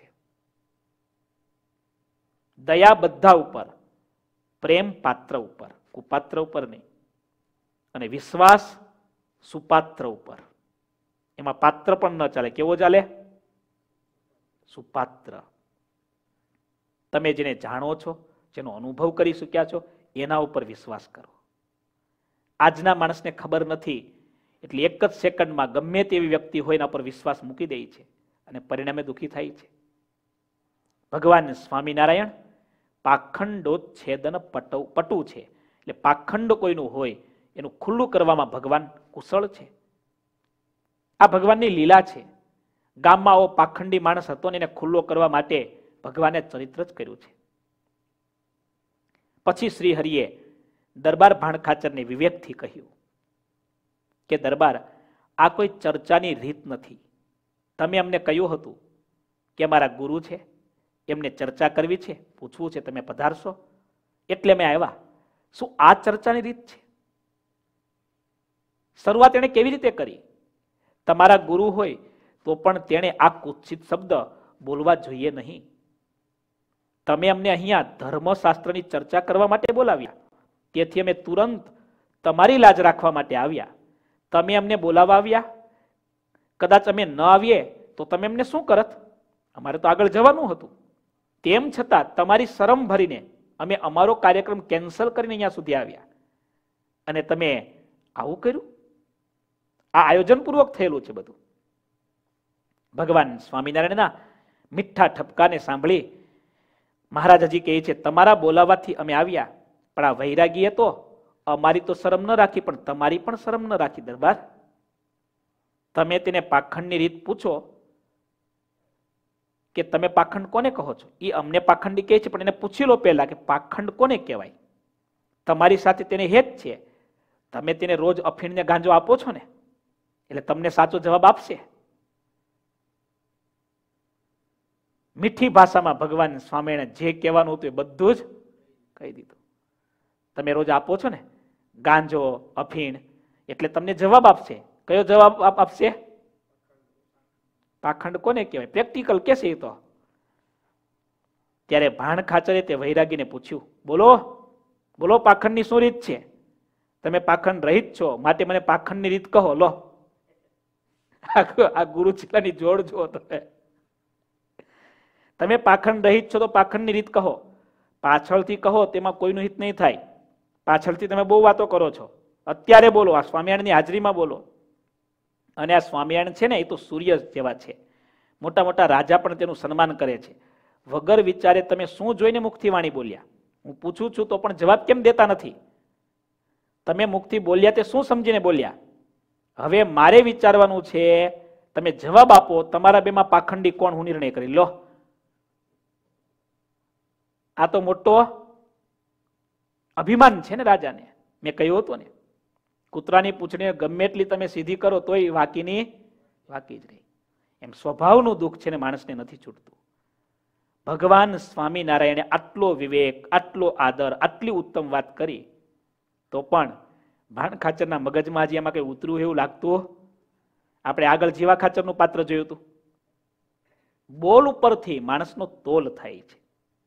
દયા બધા ઉપર, પ્રેમ પાત્ર ઉપર, કુપાત્ર ઉપર નહીં. અને વિશ્વાસ સુપાત્ર ઉપર. એમાં પાત્ર પણ ન ચાલે. કેવો ચાલે? સુપાત્ર. તમે જેને જાણો છો, જેનો અનુભવ કરી શક્યા છો, એના ઉપર વિશ્વાસ કરો. આજના માણસને ખબર નથી, એટલે એક જ સેકન્ડમાં ગમે તેવી વ્યક્તિ હોય એના પર વિશ્વાસ મૂકી દે છે અને પરિણામે દુઃખી થાય છે. ભગવાન સ્વામિનારાયણ પાખંડોચ્છેદન પટુ છે. એટલે પાખંડ કોઈનું હોય એનું ખુલ્લું કરવામાં ભગવાન કુશળ છે. આ ભગવાનની લીલા છે. ગામમાં આવો પાખંડી માણસ હતો ને એને ખુલ્લો કરવા માટે ભગવાને ચરિત્ર જ કર્યું છે. પછી શ્રી હરિએ દરબાર ભાણખાચરને વિવેકથી કહ્યું કે દરબાર, આ કોઈ ચર્ચાની રીત નથી. તમે અમને કહ્યું હતું કે અમારા ગુરુ છે, એમને ચર્ચા કરવી છે, પૂછવું છે, તમે પધારશો એટલે મેં આવ્યા. શું આ ચર્ચાની રીત છે? શરૂઆત એને કેવી રીતે કરી? તમારા ગુરુ હોય તો પણ તેણે આ કુત્સિત શબ્દ બોલવા જોઈએ નહીં. તમે અમને અહીંયા ધર્મશાસ્ત્રની ચર્ચા કરવા માટે બોલાવ્યા, તેથી અમે તુરંત તમારી લાજ રાખવા માટે આવ્યા. તમે અમને બોલાવવા આવ્યા, કદાચ અમે ન આવીએ તો તમે અમને શું કરત? અમારે તો આગળ જવાનું હતું. તેમ છતાં તમારી શરમ ભરીને અમે અમારો કાર્યક્રમ કેન્સલ કરીને અહીંયા સુધી આવ્યા અને તમે આવું કર્યું? આ આયોજનપૂર્વક થયેલું છે બધું. ભગવાન સ્વામિનારાયણના મીઠા ઠપકાને સાંભળી મહારાજજી કહે છે, તમારા બોલાવાથી અમે આવ્યા, પણ આ વૈરાગીએ તો અમારી તો શરમ ન રાખી, પણ તમારી પણ શરમ ન રાખી. દરબાર, તમે તેને પાખંડની રીત પૂછો કે તમે પાખંડ કોને કહો છો? એ અમને પાખંડી કહે છે, પણ એને પૂછી લો પહેલા કે પાખંડ કોને કહેવાય? તમારી સાથે તેને હેત છે. તમે તેને રોજ અફીણને ગાંજો આપો છો ને, એટલે તમને સાચો જવાબ આપશે. મીઠી ભાષામાં ભગવાન સ્વામિનારાયણ જે કહેવાનું હતું એ બધું જ કહી દીધું. તમે રોજ આપો છો ને ગાંજો, અફીણ, એટલે તમને જવાબ આપશે. કયો જવાબ આપશે? પાખંડ કોને કહેવાય? પ્રેક્ટિકલ કેસે તો. ત્યારે ભાણ ખાચરે તે વૈરાગીને પૂછ્યું, બોલો બોલો, પાખંડની શું રીત છે? તમે પાખંડ રહિત છો, માટે મને પાખંડની રીત કહો. લો, આ ગુરુ ચિલ્લાની જોડ જો તમે પાખંડ રહિત છો તો પાખંડની રીત કહો. પાછળથી કહો તેમાં કોઈનું હિત નહીં થાય. પાછળથી તમે બહુ વાતો કરો છો, અત્યારે બોલો, આ સ્વામિનારાયણની હાજરીમાં બોલો. અને આ સ્વામિનારાયણ છે ને, એ તો સૂર્ય જેવા છે. મોટા મોટા રાજા પણ તેનું સન્માન કરે છે. વગર વિચારે તમે શું જોઈને મુખથી વાણી બોલ્યા? હું પૂછું છું તો પણ જવાબ કેમ દેતા નથી? તમે મુખથી બોલ્યા તે શું સમજીને બોલ્યા? હવે મારે વિચારવાનું છે, તમે જવાબ આપો. તમારા બેમાં પાખંડી કોણ, હું નિર્ણય કરી લો. આ તો મોટો અભિમાન છે ને રાજાને. મેં કહ્યું હતું ને, કૂતરાની પૂંછડીને ગમે એટલી તમે સીધી કરો તોય વાકીની વાકી જ રહી. એમ સ્વભાવનું દુઃખ છે ને માણસને નથી છૂટતું. ભગવાન સ્વામિનારાયણે આટલો વિવેક, આટલો આદર, આટલી ઉત્તમ વાત કરી, તો પણ ભાણ ખાચરના મગજમાં હજી એમાં કઈ ઉતર્યું એવું લાગતું? આપણે આગળ જીવા ખાચરનું પાત્ર જોયું હતું. બોલ ઉપરથી માણસનો તોલ થાય છે.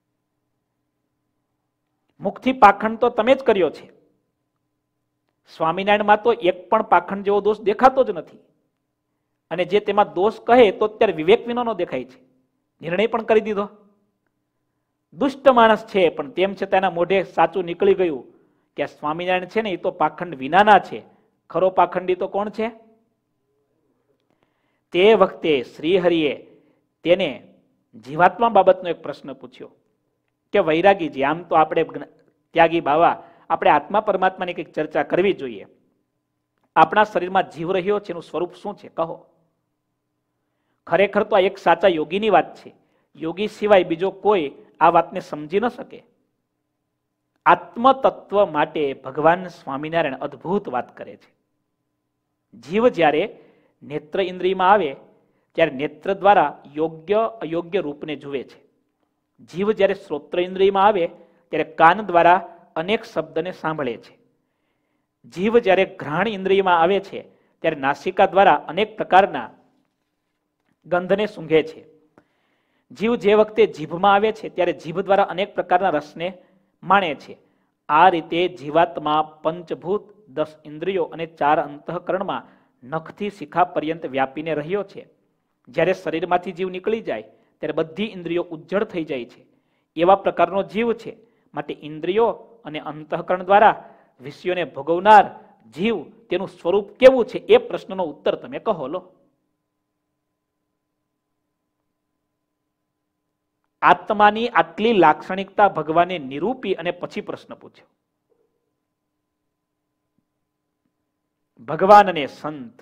મુખથી પાખંડ તો તમે જ કર્યો છે. સ્વામિનારાયણમાં તો એક પણ પાખંડ જેવો દોષ દેખાતો જ નથી. અને જે તેમાં દોષ કહે તો અત્યારે વિવેક વિનાનો દેખાય છે. નિર્ણય પણ કરી દીધો. દુષ્ટ માણસ છે, પણ તેમ છતાં એના મોઢે સાચું નીકળી ગયું કે સ્વામિનારાયણ છે ને એ તો પાખંડ વિનાના છે. ખરો પાખંડી તો કોણ છે? તે વખતે શ્રીહરિએ તેને જીવાત્મા બાબતનો એક પ્રશ્ન પૂછ્યો કે વૈરાગીજી, આમ તો આપણે ત્યાગી બાવા, આપણે આત્મા પરમાત્માની કંઈક ચર્ચા કરવી જોઈએ. આપણા શરીરમાં જીવ રહ્યો છે, એનું સ્વરૂપ શું છે કહો. ખરેખર તો આ એક સાચા યોગીની વાત છે. યોગી સિવાય બીજો કોઈ આ વાતને સમજી ન શકે. આત્મતત્વ માટે ભગવાન સ્વામિનારાયણ અદ્ભુત વાત કરે છે. જીવ જ્યારે નેત્ર ઇન્દ્રિયમાં આવે ત્યારે નેત્ર દ્વારા યોગ્ય અયોગ્ય રૂપને જુએ છે. જીવ જ્યારે શ્રોત્ર ઇન્દ્રિયમાં આવે ત્યારે કાન દ્વારા અનેક શબ્દને સાંભળે છે. જીવ જ્યારે ઘ્રાણ ઇન્દ્રિયમાં આવે છે ત્યારે નાસિકા દ્વારા અનેક પ્રકારના ગંધને સૂંઘે છે. જીવ જે વખતે જીભમાં આવે છે ત્યારે જીભ દ્વારા અનેક પ્રકારના રસને માણે છે. આ રીતે જીવાત્મા પંચભૂત, 10 ઇન્દ્રિયો અને 4 અંતઃકરણમાં નખથી શિખા પર્યંત વ્યાપીને રહ્યો છે. જ્યારે શરીરમાંથી જીવ નીકળી જાય ત્યારે બધી ઇન્દ્રિયો ઉજ્જડ થઈ જાય છે. એવા પ્રકારનો જીવ છે. માટે ઇન્દ્રિયો અને અંતઃકરણ દ્વારા વિષયોને ભોગવનાર જીવ, તેનું સ્વરૂપ કેવું છે એ પ્રશ્નનો ઉત્તર તમે કહો લો. આત્માની આટલી લાક્ષણિકતા ભગવાને નિરૂપી અને પછી પ્રશ્ન પૂછ્યો. ભગવાન અને સંત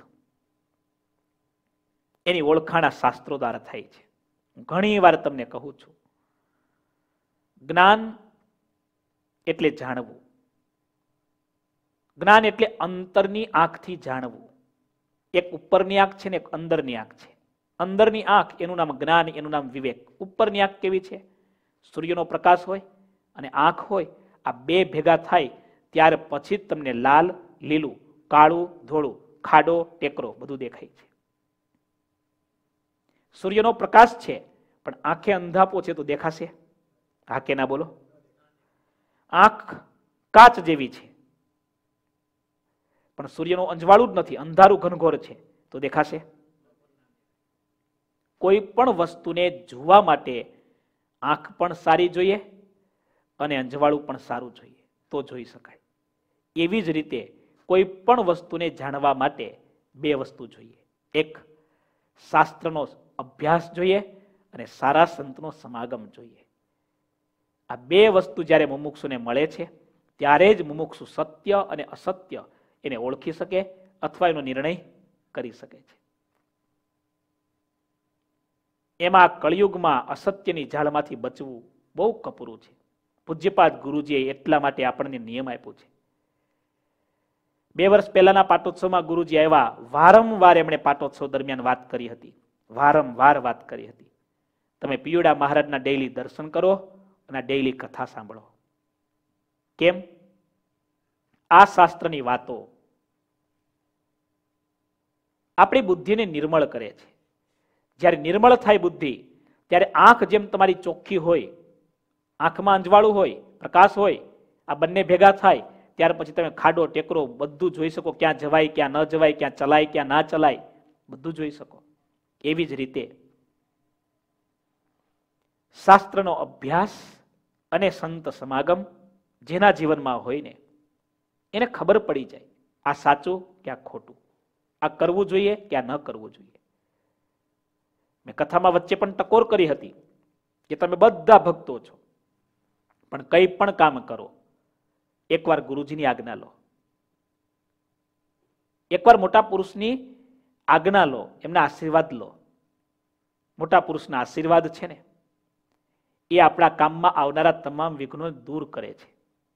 એની ઓળખાણ શાસ્ત્રો દ્વારા થાય છે. ઘણી વાર તમને કહું છું, જ્ઞાન એટલે જાણવું. જ્ઞાન એટલે અંતરની આંખથી જાણવું. એક ઉપરની આંખ છે ને એક અંદરની આંખ છે. અંદરની આંખ એનું નામ જ્ઞાન, એનું નામ વિવેક. ઉપરની આંખ કેવી છે? સૂર્યનો પ્રકાશ હોય અને આંખ હોય, આ બે ભેગા થાય ત્યાર પછી તમને લાલ, લીલું, કાળું, ધોળું, ખાડો, ટેકરો બધું દેખાય છે. સૂર્યનો પ્રકાશ છે પણ આંખે અંધાપો છે તો દેખાશે? હા કે ના બોલો? આંખ કાચ જેવી છે પણ સૂર્યનું અંજવાળું જ નથી, અંધારું ઘનઘોર છે તો દેખાશે? કોઈ પણ વસ્તુને જોવા માટે આંખ પણ સારી જોઈએ અને અંજવાળું પણ સારું જોઈએ તો જોઈ શકાય. એવી જ રીતે કોઈ પણ વસ્તુને જાણવા માટે બે વસ્તુ જોઈએ. એક શાસ્ત્રનો અભ્યાસ જોઈએ અને સારા સંતનો સમાગમ જોઈએ. આ બે વસ્તુ જ્યારે મુમુક્ષુને મળે છે ત્યારે જ મુમુક્ષુ સત્ય અને અસત્ય એને ઓળખી શકે અથવા એનો નિર્ણય કરી શકે છે. એમાં કળિયુગમાં અસત્યની ઝાડમાંથી બચવું બહુ કપરું છે. પૂજ્યપાદ ગુરુજીએ એટલા માટે આપણને નિયમ આપ્યો છે. 2 વર્ષ પહેલાના પાટોત્સવમાં ગુરુજી આવ્યા, વારંવાર એમણે પાટોત્સવ દરમિયાન વાત કરી હતી. વારંવાર વાત કરી હતી. તમે પિયુડા મહારાજના ડેઈલી દર્શન કરો અને ડેઈલી કથા સાંભળો. કેમ? આ શાસ્ત્રની વાતો આપણી બુદ્ધિને નિર્મળ કરે છે. જ્યારે નિર્મળ થાય બુદ્ધિ ત્યારે આંખ જેમ તમારી ચોખ્ખી હોય, આંખમાં અંજવાળું હોય, પ્રકાશ હોય, આ બંને ભેગા થાય ત્યાર પછી તમે ખાડો, ટેકરો બધું જોઈ શકો. ક્યાં જવાય, ક્યાં ન જવાય, ક્યાં ચલાય, ક્યાં ના ચલાય, બધું જોઈ શકો. એવી જ રીતે શાસ્ત્રનો અભ્યાસ અને સંત સમાગમ જેના જીવનમાં હોય ને એને ખબર પડી જાય આ સાચું કે આ ખોટું, આ કરવું જોઈએ કે આ ન કરવું જોઈએ. મેં કથામાં વચ્ચે પણ ટકોર કરી હતી કે તમે બધા ભક્તો છો પણ કંઈ પણ કામ કરો એકવાર ગુરુજીની આજ્ઞા લો, એકવાર મોટા પુરુષની આજ્ઞા લો, એમના આશીર્વાદ લો. મોટા પુરુષના આશીર્વાદ છે ને એ આપણા કામમાં આવનારા તમામ વિઘ્નો દૂર કરે છે.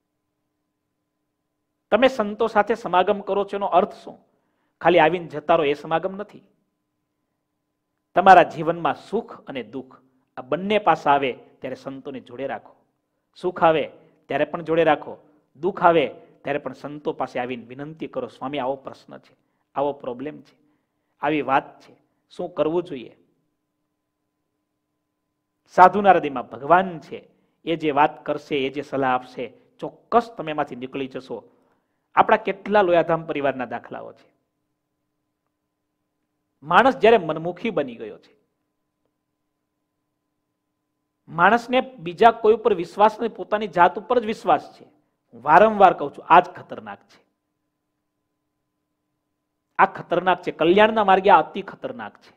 તમે સંતો સાથે સમાગમ કરો છો એનો અર્થ શું? ખાલી આવીને જતા રહો એ સમાગમ નથી. તમારા જીવનમાં સુખ અને દુઃખ આ બંને પાસા આવે ત્યારે સંતોને જોડે રાખો, સુખ આવે ત્યારે પણ જોડે રાખો, દુઃખ આવે ત્યારે પણ સંતો પાસે આવીને વિનંતી કરો, સ્વામી આવો પ્રશ્ન છે, આવો પ્રોબ્લેમ છે, આવી વાત છે, શું કરવું જોઈએ? સાધુના હૃદયમાં ભગવાન છે, એ જે વાત કરશે, એ જે સલાહ આપશે, ચોક્કસ તમે એમાંથી નીકળી જશો. આપણા કેટલા લોયાધામ પરિવારના દાખલાઓ છે. માણસ જ્યારે મનમુખી બની ગયો છે, માણસને બીજા કોઈ ઉપર વિશ્વાસ નહીં, પોતાની જાત ઉપર જ વિશ્વાસ છે. વારંવાર કહું છું, આ જ ખતરનાક છે. આ ખતરનાક છે. કલ્યાણના માર્ગે આ અતિ ખતરનાક છે.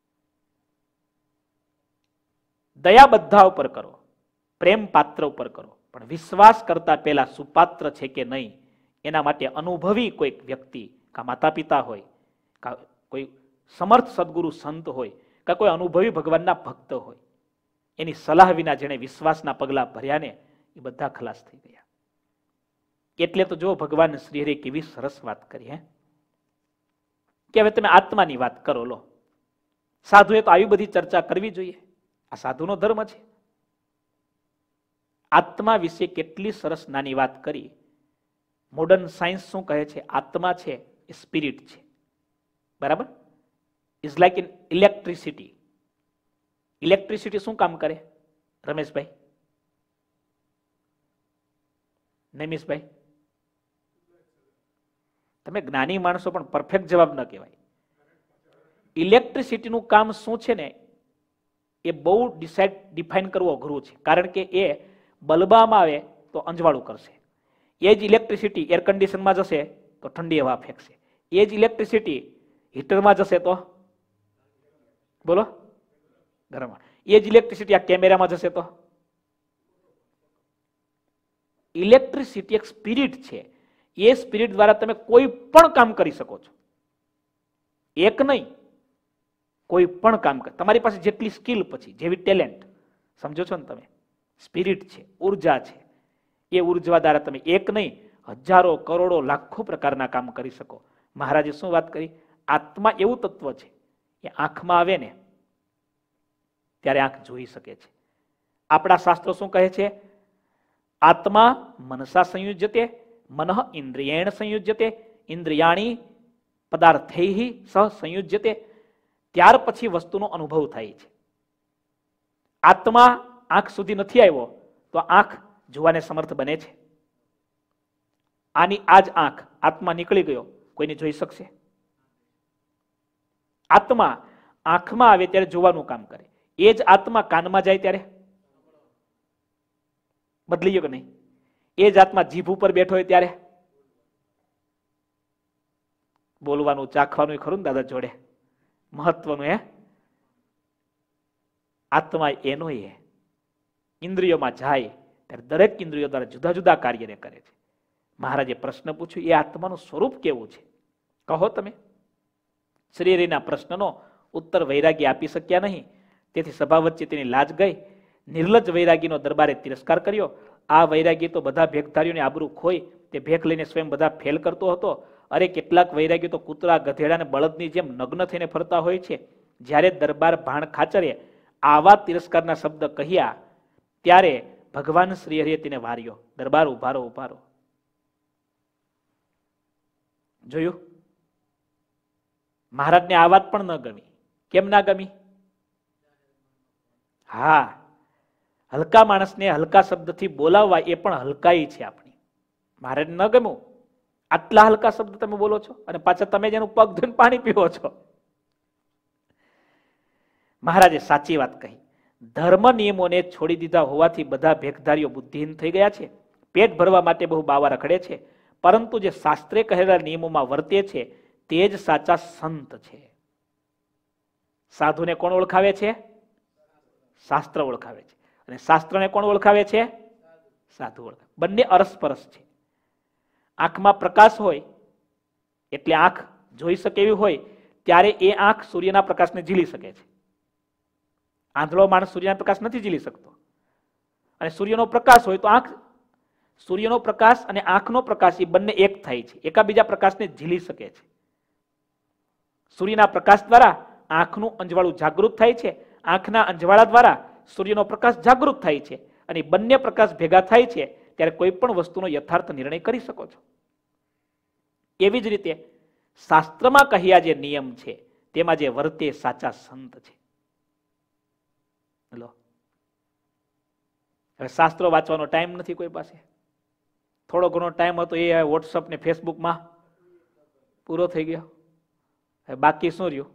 દયા બધા ઉપર કરો, પ્રેમ પાત્ર ઉપર કરો, પણ વિશ્વાસ કરતા પહેલા સુપાત્ર છે કે નહીં એના માટે અનુભવી કોઈક વ્યક્તિ, કા માતા પિતા હોય, કા કોઈ સમર્થ સદગુરુ સંત હોય, કા કોઈ અનુભવી ભગવાનના ભક્ત હોય, એની સલાહ વિના જેણે વિશ્વાસના પગલા ભર્યા ને એ બધા ખલાસ થઈ ગયા. એટલે તો જો ભગવાન શ્રી હરિ કેવી સરસ વાત કરી હે કે હવે તમે આત્માની વાત કરો. લો, સાધુએ તો આવી બધી ચર્ચા કરવી જોઈએ. આ સાધુનો ધર્મ છે. આત્મા વિશે કેટલી સરસ નાની વાત કરી. મોડર્ન સાયન્સ શું કહે છે? આત્મા છે એ સ્પિરિટ છે, બરાબર? Is like in electricity. Electricity શું કામ કરે રમેશભાઈ, નૈમિષભાઈ? તમે જ્ઞાની માણસો પણ પરફેક્ટ જવાબ ન કહેવાય. ઇલેક્ટ્રિસિટીનું કામ શું છે ને એ બહુ ડિફાઇન કરવું અઘરું છે. કારણ કે એ બલ્બામાં આવે તો અંજવાળું કરશે, એ જ ઇલેક્ટ્રિસિટી એર કન્ડિશનમાં જશે તો ઠંડી હવા ફેંકશે, એ જ ઇલેક્ટ્રિસિટી હીટરમાં જશે તો બોલો ગરમ, એ જ ઇલેક્ટ્રિસિટી આ કેમેરામાં જશે તો. ઇલેક્ટ્રિસિટી એક સ્પિરિટ છે. એ સ્પિરિટ દ્વારા તમે કોઈ પણ કામ કરી શકો છો. એક નહીં, કોઈ પણ કામ કરે. તમારી પાસે જેટલી સ્કિલ, પછી જેવી ટેલેન્ટ, સમજો છો ને તમે, સ્પિરિટ છે, ઉર્જા છે. એ ઉર્જા દ્વારા તમે એક નહીં, હજારો, કરોડો, લાખો પ્રકારના કામ કરી શકો. મહારાજે શું વાત કરી? આત્મા એવું તત્વ છે એ આંખમાં આવે ને ત્યારે આંખ જોઈ શકે છે. આપણા શાસ્ત્રો શું કહે છે? આત્મા મનસા સંયુજ્યતે, મનઃ ઇન્દ્રિયેણ સંયુજ્યતે, ઇન્દ્રિયાણી પદાર્થૈહિ સહ સંયુજ્યતે. ત્યાર પછી વસ્તુનો અનુભવ થાય છે. આત્મા આંખ સુધી નથી આવ્યો તો આંખ જોવાને સમર્થ બને છે? આની આજ આંખ, આત્મા નીકળી ગયો, કોઈને જોઈ શકશે? આત્મા આંખમાં આવે ત્યારે જોવાનું કામ કરે. એ જ આત્મા કાનમાં જાય ત્યારે બદલી ગયો કે નહીં? એ જ આત્મા જીભ ઉપર બેઠો હોય ત્યારે બોલવાનું, ચાખવાનું ખરું ને દાદા જોડે, મહત્વનું હે. આત્મા એનો એ ઇન્દ્રિયોમાં જાય ત્યારે દરેક ઇન્દ્રિયો દ્વારા જુદા જુદા કાર્યને કરે છે. મહારાજે પ્રશ્ન પૂછ્યું, એ આત્માનું સ્વરૂપ કેવું છે કહો તમે? શ્રી હરિના પ્રશ્નનો ઉત્તર વૈરાગી આપી શક્યા નહીં. તેથી સભા વચ્ચે તેની લાજ ગઈ. નિર્લજ્જ વૈરાગીનો દરબારે તિરસ્કાર કર્યો. આ વૈરાગી તો બધા ભેખધારીઓને આબરૂ ખોઈ તે ભેખ લઈને સ્વયં બધા ફેલ કરતો હતો. અરે કેટલાક વૈરાગીઓ તો કૂતરા, ગધેડા અને બળદની જેમ નગ્ન થઈને ફરતા હોય છે. જ્યારે દરબાર ભાણ ખાચરે આવા તિરસ્કારના શબ્દ કહ્યા ત્યારે ભગવાન શ્રી હરિએ તેને વાર્યો. દરબાર ઉભારો, ઉભારો. જોયું? મહારાજને આ વાત પણ ન ગમી. કેમ ના ગમી? હા, હલકા માણસને હલકા શબ્દથી બોલાવવા એ પણ હલકાઈ છે આપણી. મહારાજ ન ગમ્યું, આટલા હલકા શબ્દ તમે બોલો છો અને પાછા તમે જેનું પગ ધોઈને પાણી પીવો છો. મહારાજે સાચી વાત કહી. ધર્મ નિયમોને છોડી દીધા હોવાથી બધા ભેખધારીઓ બુદ્ધિહીન થઈ ગયા છે. પેટ ભરવા માટે બહુ બાવા રખડે છે, પરંતુ જે શાસ્ત્રે કહેલા નિયમોમાં વર્તે છે તે જ સાચા સંત છે. સાધુને કોણ ઓળખાવે છે? શાસ્ત્ર ઓળખાવે છે. અને શાસ્ત્રને કોણ ઓળખાવે છે? સાધુ ઓળખાવે. બંને અરસપરસ છે. આંખમાં પ્રકાશ હોય એટલે આંખ જોઈ શકે એવી હોય ત્યારે એ આંખ સૂર્યના પ્રકાશને ઝીલી શકે છે. આંધળો માણસ સૂર્યના પ્રકાશ નથી ઝીલી શકતો. અને સૂર્યનો પ્રકાશ હોય તો આંખ, સૂર્યનો પ્રકાશ અને આંખનો પ્રકાશ એ બંને એક થાય છે, એકાબીજા પ્રકાશને ઝીલી શકે છે. સૂર્યના પ્રકાશ દ્વારા આંખનું અંજવાળું જાગૃત થાય છે, આંખના અંજવાળા દ્વારા સૂર્યનો પ્રકાશ જાગૃત થાય છે અને બંને પ્રકાશ ભેગા થાય છે ત્યારે કોઈ પણ વસ્તુનો યથાર્થ નિર્ણય કરી શકો છો. એવી જ રીતે શાસ્ત્રમાં કહ્યા જે નિયમ છે તેમાં જે વર્તે સાચા સંત છે. હવે શાસ્ત્રો વાંચવાનો ટાઈમ નથી કોઈ પાસે. થોડો ઘણો ટાઈમ હતો એ વોટ્સઅપ ને ફેસબુકમાં પૂરો થઈ ગયો. હવે બાકી શું રહ્યું?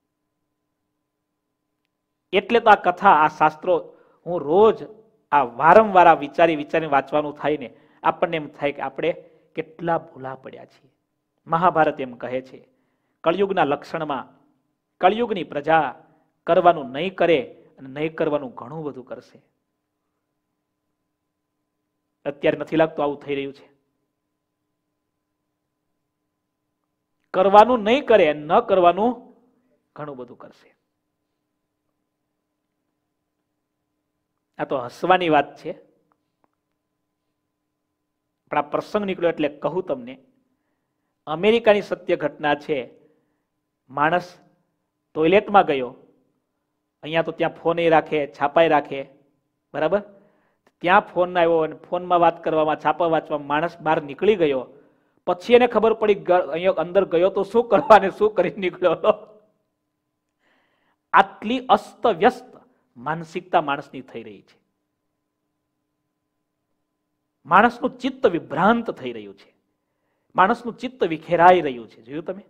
એટલે તો આ કથા, આ શાસ્ત્રો હું રોજ આ વારંવાર આ વિચારી વાંચવાનું થાય ને આપણને એમ થાય કે આપણે કેટલા ભૂલા પડ્યા છીએ. મહાભારત એમ કહે છે કળિયુગના લક્ષણમાં કળિયુગની પ્રજા કરવાનું નહીં કરે અને નહીં કરવાનું ઘણું બધું કરશે. અત્યારે નથી લાગતું આવું થઈ રહ્યું છે? કરવાનું નહીં કરે, ન કરવાનું ઘણું બધું કરશે. આ તો હસવાની વાત છે, પણ આ પ્રસંગ નીકળ્યો એટલે કહું તમને. અમેરિકાની સત્ય ઘટના છે. માણસ ટોયલેટમાં ગયો, અહીંયા તો ત્યાં ફોન રાખે, છાપાય રાખે, બરાબર? ત્યાં ફોન આવ્યો અને ફોનમાં વાત કરવામાં, છાપા વાંચવામાં માણસ બહાર નીકળી ગયો. પછી એને ખબર પડી અહીંયા અંદર ગયો તો શું કરવા ને શું કરી નીકળ્યો. આટલી અસ્ત વ્યસ્ત માનસિકતા માણસની થઈ રહી છે. માણસનું ચિત્ત વિભ્રાંત થઈ રહ્યું છે, માણસનું ચિત્ત વિખેરાઈ રહ્યું છે. જોયું તમે?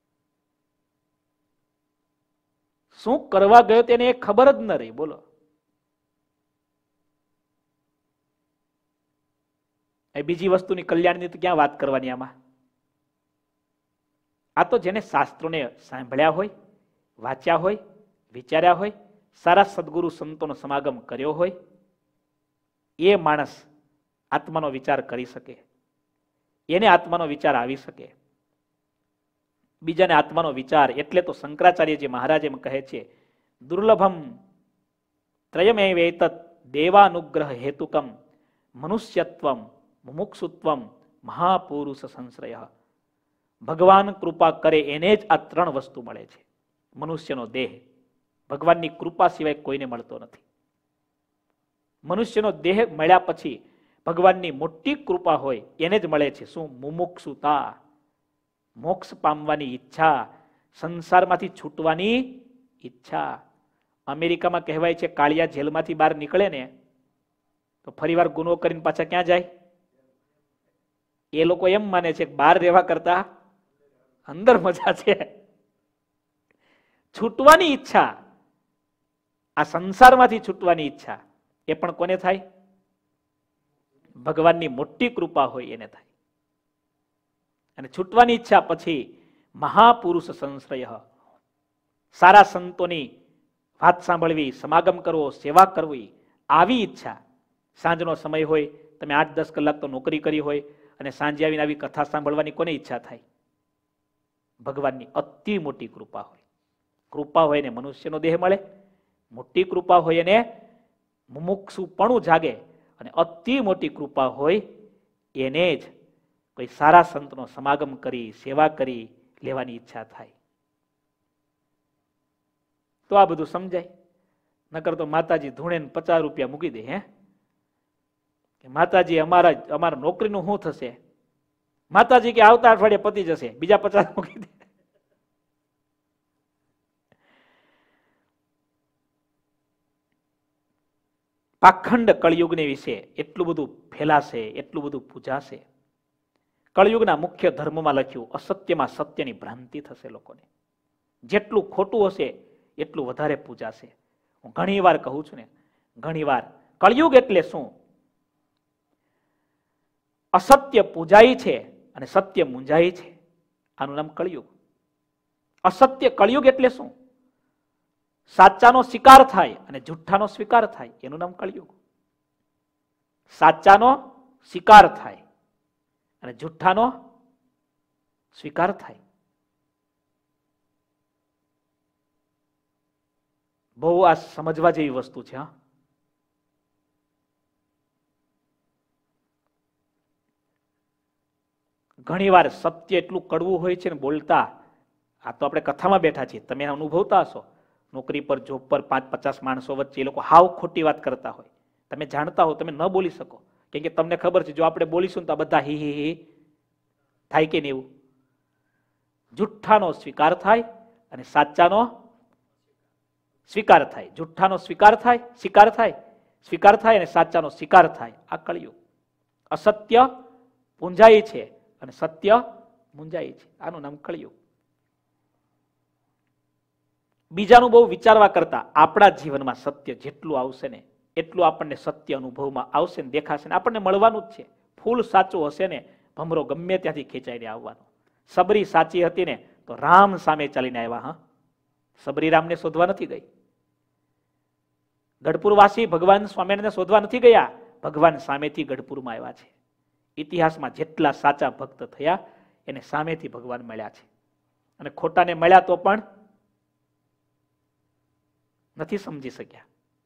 શું કરવા ગયો તેને ખબર જ ન રહી. બોલો, બીજી વસ્તુની કલ્યાણની તો ક્યાં વાત કરવાની આમાં? આ તો જેને શાસ્ત્રોને સાંભળ્યા હોય, વાંચ્યા હોય, વિચાર્યા હોય, સારા સદગુરુ સંતોનો સમાગમ કર્યો હોય, એ માણસ આત્માનો વિચાર કરી શકે, એને આત્માનો વિચાર આવી શકે. બીજાને આત્માનો વિચાર એટલે તો શંકરાચાર્યજી મહારાજ એમ કહે છે દુર્લભમ ત્રયમેવેતત દેવાનુગ્રહ હેતુકમ મનુષ્યત્વમ મુમુક્ષુત્વમ મહાપુરુષ સંશ્રય. ભગવાન કૃપા કરે એને જ આ ત્રણ વસ્તુ મળે છે. મનુષ્યનો દેહ ભગવાનની કૃપા સિવાય કોઈને મળતો નથી. મનુષ્યનો દેહ મળ્યા પછી ભગવાનની મોટી કૃપા હોય એને જ મળે છે. શું? મુમુક્ષુતા, મોક્ષ પામવાની ઈચ્છા, સંસારમાંથી છૂટવાની ઈચ્છા. અમેરિકામાં કહેવાય છે કાળિયા જેલમાંથી બહાર નીકળે ને તો ફરીવાર ગુનો કરીને પાછા ક્યાં જાય? એ લોકો એમ માને છે કે બહાર રહેવા કરતા અંદર મજા છે. છૂટવાની ઈચ્છા, આ સંસારમાંથી છૂટવાની ઈચ્છા, એ પણ કોને થાય? ભગવાનની મોટી કૃપા હોય એને થાય. અને છૂટવાની ઈચ્છા પછી મહાપુરુષ સંશ્રય, સારા સંતોની વાત સાંભળવી, સમાગમ કરવો, સેવા કરવી, આવી ઈચ્છા. સાંજનો સમય હોય, તમે 8-10 કલાક તો નોકરી કરી હોય અને સાંજે આવીને આવી કથા સાંભળવાની કોને ઈચ્છા થાય? ભગવાનની અતિ મોટી કૃપા હોય. કૃપા હોય ને મનુષ્યનો દેહ મળે, મોટી કૃપા હોય એને મુમુક્ષુપણું જાગે, અને અતિ મોટી કૃપા હોય એને જ કોઈ સારા સંતનો સમાગમ કરી, સેવા કરી લેવાની ઈચ્છા થાય. તો આ બધું સમજાય. નકર તો માતાજી ધૂણે 50 રૂપિયા મૂકી દે. કે માતાજી અમારા નોકરીનું શું થશે? માતાજી કે આવતા અઠવાડિયે પતી જશે, બીજા 50 મૂકી દે. પાખંડ કળિયુગને વિશે એટલું બધું ફેલાશે, એટલું બધું પૂજાશે. કળિયુગના મુખ્ય ધર્મમાં લખ્યું અસત્યમાં સત્યની ભ્રાંતિ થશે લોકોને. જેટલું ખોટું હશે એટલું વધારે પૂજાશે. હું ઘણી વાર કહું છું ને, ઘણી વાર કળિયુગ એટલે શું? અસત્ય પૂજાય છે અને સત્ય મૂંઝાય છે. આનું નામ કળિયુગ. અસત્ય કળિયુગ એટલે શું? સાચાનો સ્વીકાર થાય અને જુઠ્ઠાનો સ્વીકાર થાય, એનું નામ કળિયુગ. સાચાનો સ્વીકાર થાય અને જુઠ્ઠાનો સ્વીકાર થાય. બહુ આ સમજવા જેવી વસ્તુ છે. ઘણી વાર સત્ય એટલું કડવું હોય છે ને બોલતા. આ તો આપણે કથામાં બેઠા છીએ, તમે અનુભવતા હશો. નોકરી પર, જોબ પર 5-50 માણસો વચ્ચે એ લોકો હાવ ખોટી વાત કરતા હોય, તમે જાણતા હો, તમે ન બોલી શકો, કેમ કે તમને ખબર છે જો આપણે બોલીશું તો આ બધા હી હી હી થાય કે નહીં. એવું જુઠ્ઠાનો સ્વીકાર થાય અને સાચાનો સ્વીકાર થાય. જુઠ્ઠાનો સ્વીકાર થાય, સ્વીકાર થાય અને સાચાનો સ્વીકાર થાય. આ કળિયુગ. અસત્ય પૂંજાય છે અને સત્ય મૂંઝાય છે. આનું નામ કળિયુગ. બીજાનું બહુ વિચારવા કરતા આપણા જીવનમાં સત્ય જેટલું આવશે ને એટલું આપણને સત્ય અનુભવમાં આવશે ને દેખાશે ને આપણને મળવાનું જ છે. ફૂલ સાચું હશે ને ભમરો ગમે ત્યાંથી ખેંચાઈને આવવાનો. સબરી સાચી હતી ને તો રામ સામે ચાલીને આવ્યા. હા, સબરી રામને શોધવા નથી ગઈ. ગઢપુરવાસી ભગવાન સ્વામિનારાયણને શોધવા નથી ગયા, ભગવાન સામેથી ગઢપુરમાં આવ્યા છે. ઇતિહાસમાં જેટલા સાચા ભક્ત થયા એને સામેથી ભગવાન મળ્યા છે, અને ખોટાને મળ્યા તો પણ નથી સમજી શક્યા.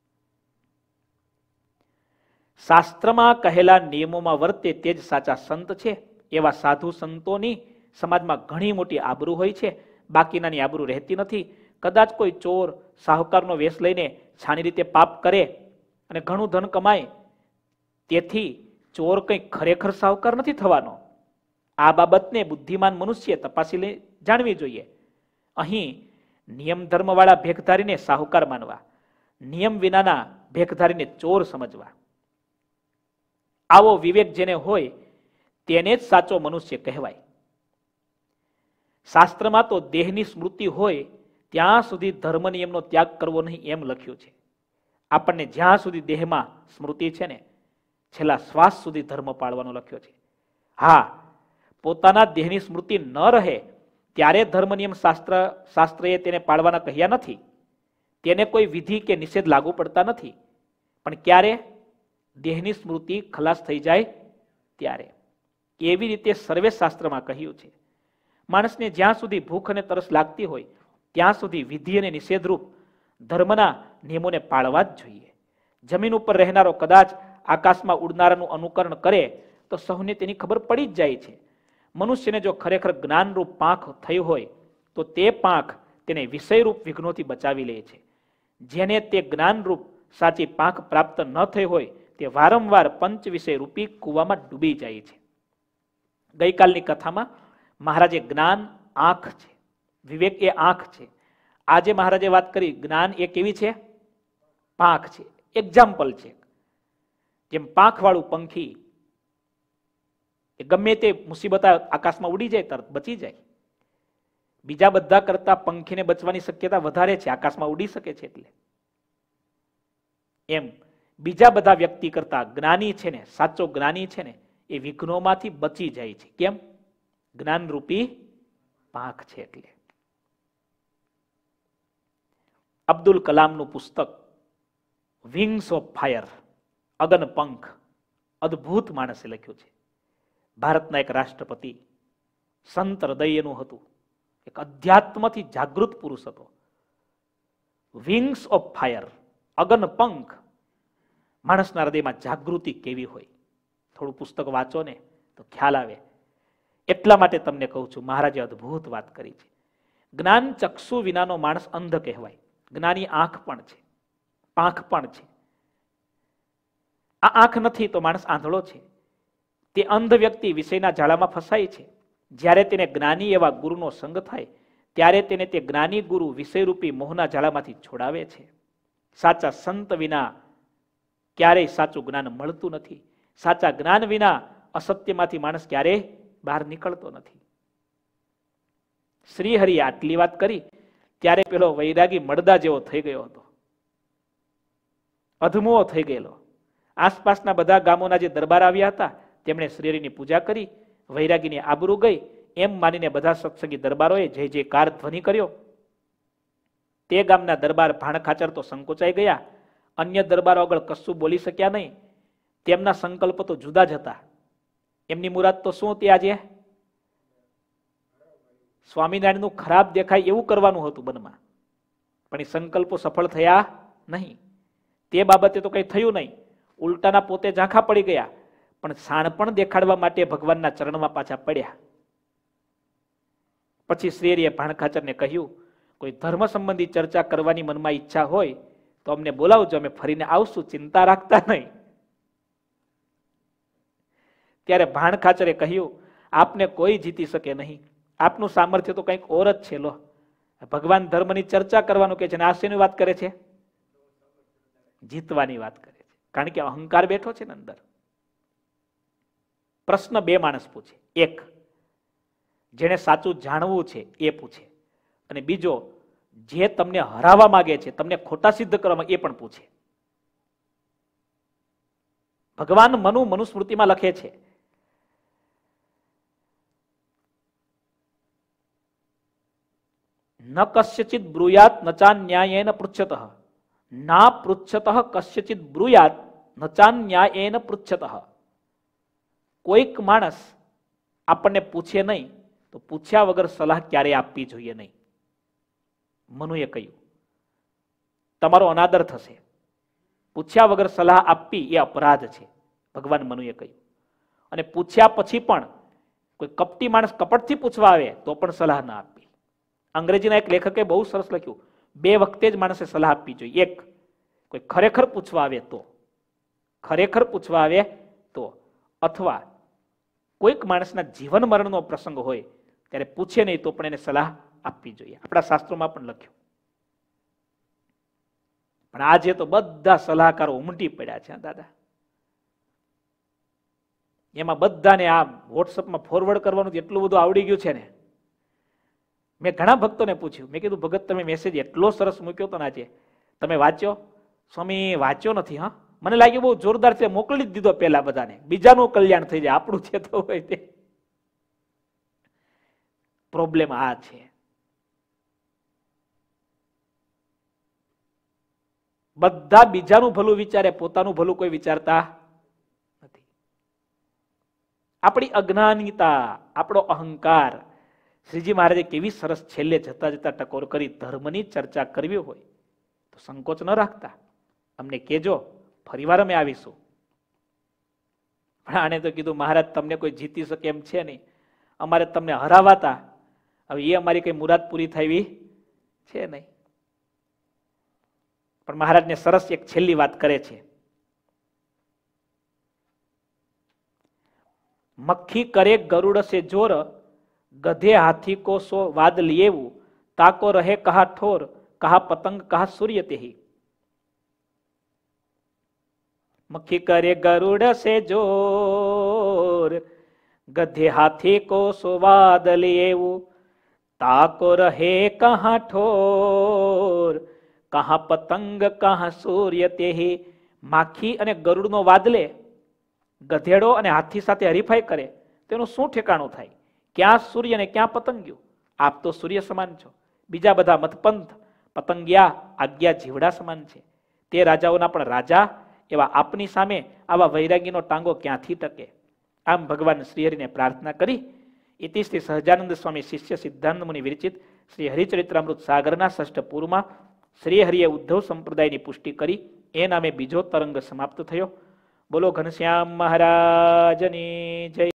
શાસ્ત્રમાં કહેલા નિયમોમાં વર્તે તે જ સાચા સંત છે. એવા સાધુ સંતોની સમાજમાં ઘણી મોટી આબરૂ હોય છે, બાકીનાની આબરૂ રહેતી નથી. કદાચ કોઈ ચોર સાહુકારનો વેશ લઈને છાની રીતે પાપ કરે અને ઘણું ધન કમાય, તેથી ચોર કંઈ ખરેખર સાહુકાર નથી થવાનો. આ બાબતને બુદ્ધિમાન મનુષ્ય તપાસી જાણવી જોઈએ. અહીં નિયમ ધર્મવાળા ભેખધારીને સાહુકાર માનવા, નિયમ વિનાના ભેખધારીને ચોર સમજવા. આવો વિવેક જેને હોય તેને જ સાચો મનુષ્ય કહેવાય. શાસ્ત્રમાં તો દેહની સ્મૃતિ હોય ત્યાં સુધી ધર્મ નિયમનો ત્યાગ કરવો નહીં એમ લખ્યું છે. આપણને જ્યાં સુધી દેહમાં સ્મૃતિ છે ને છેલ્લા શ્વાસ સુધી ધર્મ પાળવાનો લખ્યો છે. હા, પોતાના દેહની સ્મૃતિ ન રહે ત્યારે ધર્મ નિયમ શાસ્ત્રએ તેને પાળવાના કહ્યા નથી. તેને કોઈ વિધિ કે નિષેધ લાગુ પડતા નથી. પણ ક્યારે? દેહની સ્મૃતિ ખલાસ થઈ જાય ત્યારે. એવી રીતે સર્વે શાસ્ત્રમાં કહ્યું છે. માણસને જ્યાં સુધી ભૂખ અને તરસ લાગતી હોય ત્યાં સુધી વિધિ અને નિષેધરૂપ ધર્મના નિયમોને પાળવા જ જોઈએ. જમીન ઉપર રહેનારો કદાચ આકાશમાં ઉડનારાનું અનુકરણ કરે તો સૌને તેની ખબર પડી જ જાય છે. મનુષ્યને જો ખરેખર જ્ઞાનરૂપ પાંખ થઈ હોય તો તે પાંખ તેને વિષયરૂપ વિઘ્નોથી બચાવી લે છે. જેને તે જ્ઞાનરૂપ સાચી પાંખ પ્રાપ્ત ન થઈ હોય તે વારંવાર પંચ વિષય રૂપી કૂવામાં ડૂબી જાય છે. ગઈકાલની કથામાં મહારાજે જ્ઞાન આંખ છે, વિવેક એ આંખ છે. આજે મહારાજે વાત કરી જ્ઞાન એ કેવી છે? પાંખ છે. એક્ઝામ્પલ છે. જેમ પાંખવાળું પંખી એ ગમે તે મુસીબત આકાશમાં ઉડી જાય તરત બચી જાય. બીજા બધા કરતા પંખીને બચવાની શક્યતા વધારે છે, આકાશમાં ઉડી શકે છે એટલે. એમ બીજા બધા વ્યક્તિ કરતા જ્ઞાની છે ને, સાચો જ્ઞાની છે ને એ વિઘ્નોમાંથી બચી જાય છે. કેમ? જ્ઞાનરૂપી પાંખ છે એટલે. અબ્દુલ કલામનું પુસ્તક વિંગ્સ ઓફ ફાયર, અગન પંખ, અદ્ભુત માણસે લખ્યું છે. ભારતના એક રાષ્ટ્રપતિ, સંત હૃદયનું હતું, એક અધ્યાત્મથી જાગૃત પુરુષ હતો. વિંગ્સ ઓફ ફાયર, અગન પંખ. માણસના હૃદયમાં જાગૃતિ કેવી હોય થોડું પુસ્તક વાંચો ને તો ખ્યાલ આવે. એટલા માટે તમને કહું છું, મહારાજે અદ્ભુત વાત કરી છે. જ્ઞાન ચક્ષુ વિનાનો માણસ અંધ કહેવાય. જ્ઞાની આંખ પણ છે, પાંખ પણ છે. આ આંખ નથી તો માણસ આંધળો છે. તે અંધ વ્યક્તિ વિષયના જાળામાં ફસાય છે. જ્યારે તેને જ્ઞાની એવા ગુરુનો સંગ થાય ત્યારે તેને તે જ્ઞાની ગુરુ વિષયરૂપી મોહના જાળામાંથી છોડાવે છે. સાચા સંત વિના ક્યારેય સાચું જ્ઞાન મળતું નથી. સાચા જ્ઞાન વિના અસત્યમાંથી માણસ ક્યારેય બહાર નીકળતો નથી. શ્રીહરિએ આટલી વાત કરી ત્યારે પેલો વૈરાગી મળદા જેવો થઈ ગયો હતો, અધમો થઈ ગયેલો. આસપાસના બધા ગામોના જે દરબાર આવ્યા હતા તેમણે શ્રીહરિની પૂજા કરી, વૈરાગીની આબરૂ ગઈ એમ માનીને બધા સત્સંગી દરબારોએ જય જયકાર ધ્વનિ કર્યો. તે ગામના દરબાર ભાણખાચર તો સંકોચાઈ ગયા. અન્ય દરબારો આગળ કશું બોલી શક્યા નહીં. તેમના સંકલ્પ તો જુદા જ હતા. એમની મુરાદ તો શું હતી? આજે સ્વામિનારાયણનું ખરાબ દેખાય એવું કરવાનું હતું મનમાં, પણ એ સંકલ્પો સફળ થયા નહીં. તે બાબતે તો કંઈ થયું નહીં. ઉલટાના પોતે ઝાંખા પડી ગયા, પણ શાણપણ દેખાડવા માટે ભગવાનના ચરણમાં પાછા પડ્યા. પછી શ્રીહરિએ ભાણખાચરને કહ્યું, કોઈ ધર્મ સંબંધી ચર્ચા કરવાની મનમાં ઈચ્છા હોય તો અમને બોલાવજો, અમે ફરીને આવશું, ચિંતા રાખતા નહીં. ત્યારે ભાણ ખાચરે કહ્યું, આપને કોઈ જીતી શકે નહીં, આપનું સામર્થ્ય તો કંઈક ઓર જ છે. લો, ભગવાન ધર્મની ચર્ચા કરવાનું કે છે ને આ શેની વાત કરે છે? જીતવાની વાત કરે છે. કારણ કે અહંકાર બેઠો છે ને અંદર. પ્રશ્ન બે માણસ પૂછે, એક જેને સાચું જાણવું છે એ પૂછે, અને બીજો જે તમને હરાવવા માંગે છે, તમને ખોટા સિદ્ધ કરવા માંગે એ પણ પૂછે. ભગવાન મનુસ્મૃતિમાં લખે છે, ન કસ્યચિત બ્રૂયાત નચાન ન્યાયેન પૃચ્છતઃ, ના પૃચ્છતઃ કસ્યચિત બ્રૂયાત નચાન ન્યાયેન પૃચ્છતઃ. કોઈક માણસ આપણને પૂછે નહીં તો પૂછ્યા વગર સલાહ ક્યારેય આપવી જોઈએ નહીં. મનુએ કહ્યું, તમારો અનાદર થશે, પૂછ્યા વગર સલાહ આપવી એ અપરાધ છે, ભગવાન મનુએ કહ્યું. અને પૂછ્યા પછી પણ કોઈ કપટી માણસ કપટથી પૂછવા આવે તો પણ સલાહ ના આપવી. અંગ્રેજીના એક લેખકે બહુ સરસ લખ્યું, બે વખતે જ માણસે સલાહ આપવી જોઈએ. એક, કોઈ ખરેખર પૂછવા આવે તો, ખરેખર પૂછવા આવે તો, અથવા કોઈક માણસના જીવન મરણનો પ્રસંગ હોય ત્યારે પૂછે નહીં તો પણ એને સલાહ આપવી જોઈએ. આપણા શાસ્ત્રોમાં પણ લખ્યું. પણ આજે તો બધા સલાહકારો ઉમટી પડ્યા છે દાદા. એમાં બધાને આ વોટ્સઅપમાં ફોરવર્ડ કરવાનું એટલું બધું આવડી ગયું છે ને. મેં ઘણા ભક્તોને પૂછ્યું, મેં કીધું ભગત તમે મેસેજ એટલો સરસ મૂક્યો હતો ને આજે, તમે વાંચ્યો? સ્વામી વાંચ્યો નથી. હા, મને લાગ્યું બહુ જોરદાર છે, મોકલી જ દીધો પેલા બધાને, બીજાનું કલ્યાણ થઈ જાય, આપણું છે તો હોય તે. પ્રોબ્લેમ આ છે. બધા બીજાનું ભલું વિચારે, પોતાનું ભલું કોઈ વિચારતા નથી. આપણી અજ્ઞાનીતા, આપણો અહંકાર. શ્રીજી મહારાજે કેવી સરસ છેલ્લે જતા જતા ટકોર કરી, ધર્મની ચર્ચા કરવી હોય તો સંકોચ ન રાખતા, અમને કેજો, ફરીવાર અમે આવીશું. પણ આને તો કીધું, મહારાજ તમને કોઈ જીતી શકે એમ છે નહીં, અમારે તમને હરાવાતા, હવે એ અમારી કઈ મુરાદ પૂરી થવી છે નહીં. પણ મહારાજને સરસ એક છેલ્લી વાત કરે છે. મક્ખી કરે ગરુડ સે જોર, ગધે હાથી કો સો વાદ લીએવું, તાકો રહે કહા ઠોર, કહા પતંગ કહા સૂર્ય તેહી. મક્ખી કરે ગરુડ સે જોર, ગધે હાથી કો સો વાદ લીએવું, તાકો રહે કહા ઠોર, કહા પતંગ કહા સૂર્ય તેહી. માખી અને ગરુડનો વાદ લે, ગધેડો અને હાથી સાથે હરીફાઈ કરે, તેનું શું ઠેકાણું થાય? ક્યાં સૂર્ય ને ક્યાં પતંગિયું? આપ તો સૂર્ય સમાન છો, બીજા બધા મતપંથ પતંગિયા આજ્ઞા જીવડા સમાન છે. તે રાજાઓના પણ રાજા એવા આપની સામે આવા વૈરાગીનો ટાંગો ક્યાંથી ટકે? આમ ભગવાન શ્રીહરિને પ્રાર્થના કરી. ઇતિ શ્રી સહજાનંદ સ્વામી શિષ્ય સિદ્ધાંત મુનિ વિરચિત શ્રી હરિચરિત્રામૃત સાગરના ષષ્ઠ પૂરમાં શ્રીહરિએ ઉદ્ધવ સંપ્રદાયની પુષ્ટિ કરી. એ નામે બીજો તરંગ સમાપ્ત થયો. બોલો ઘનશ્યામ મહારાજની જય.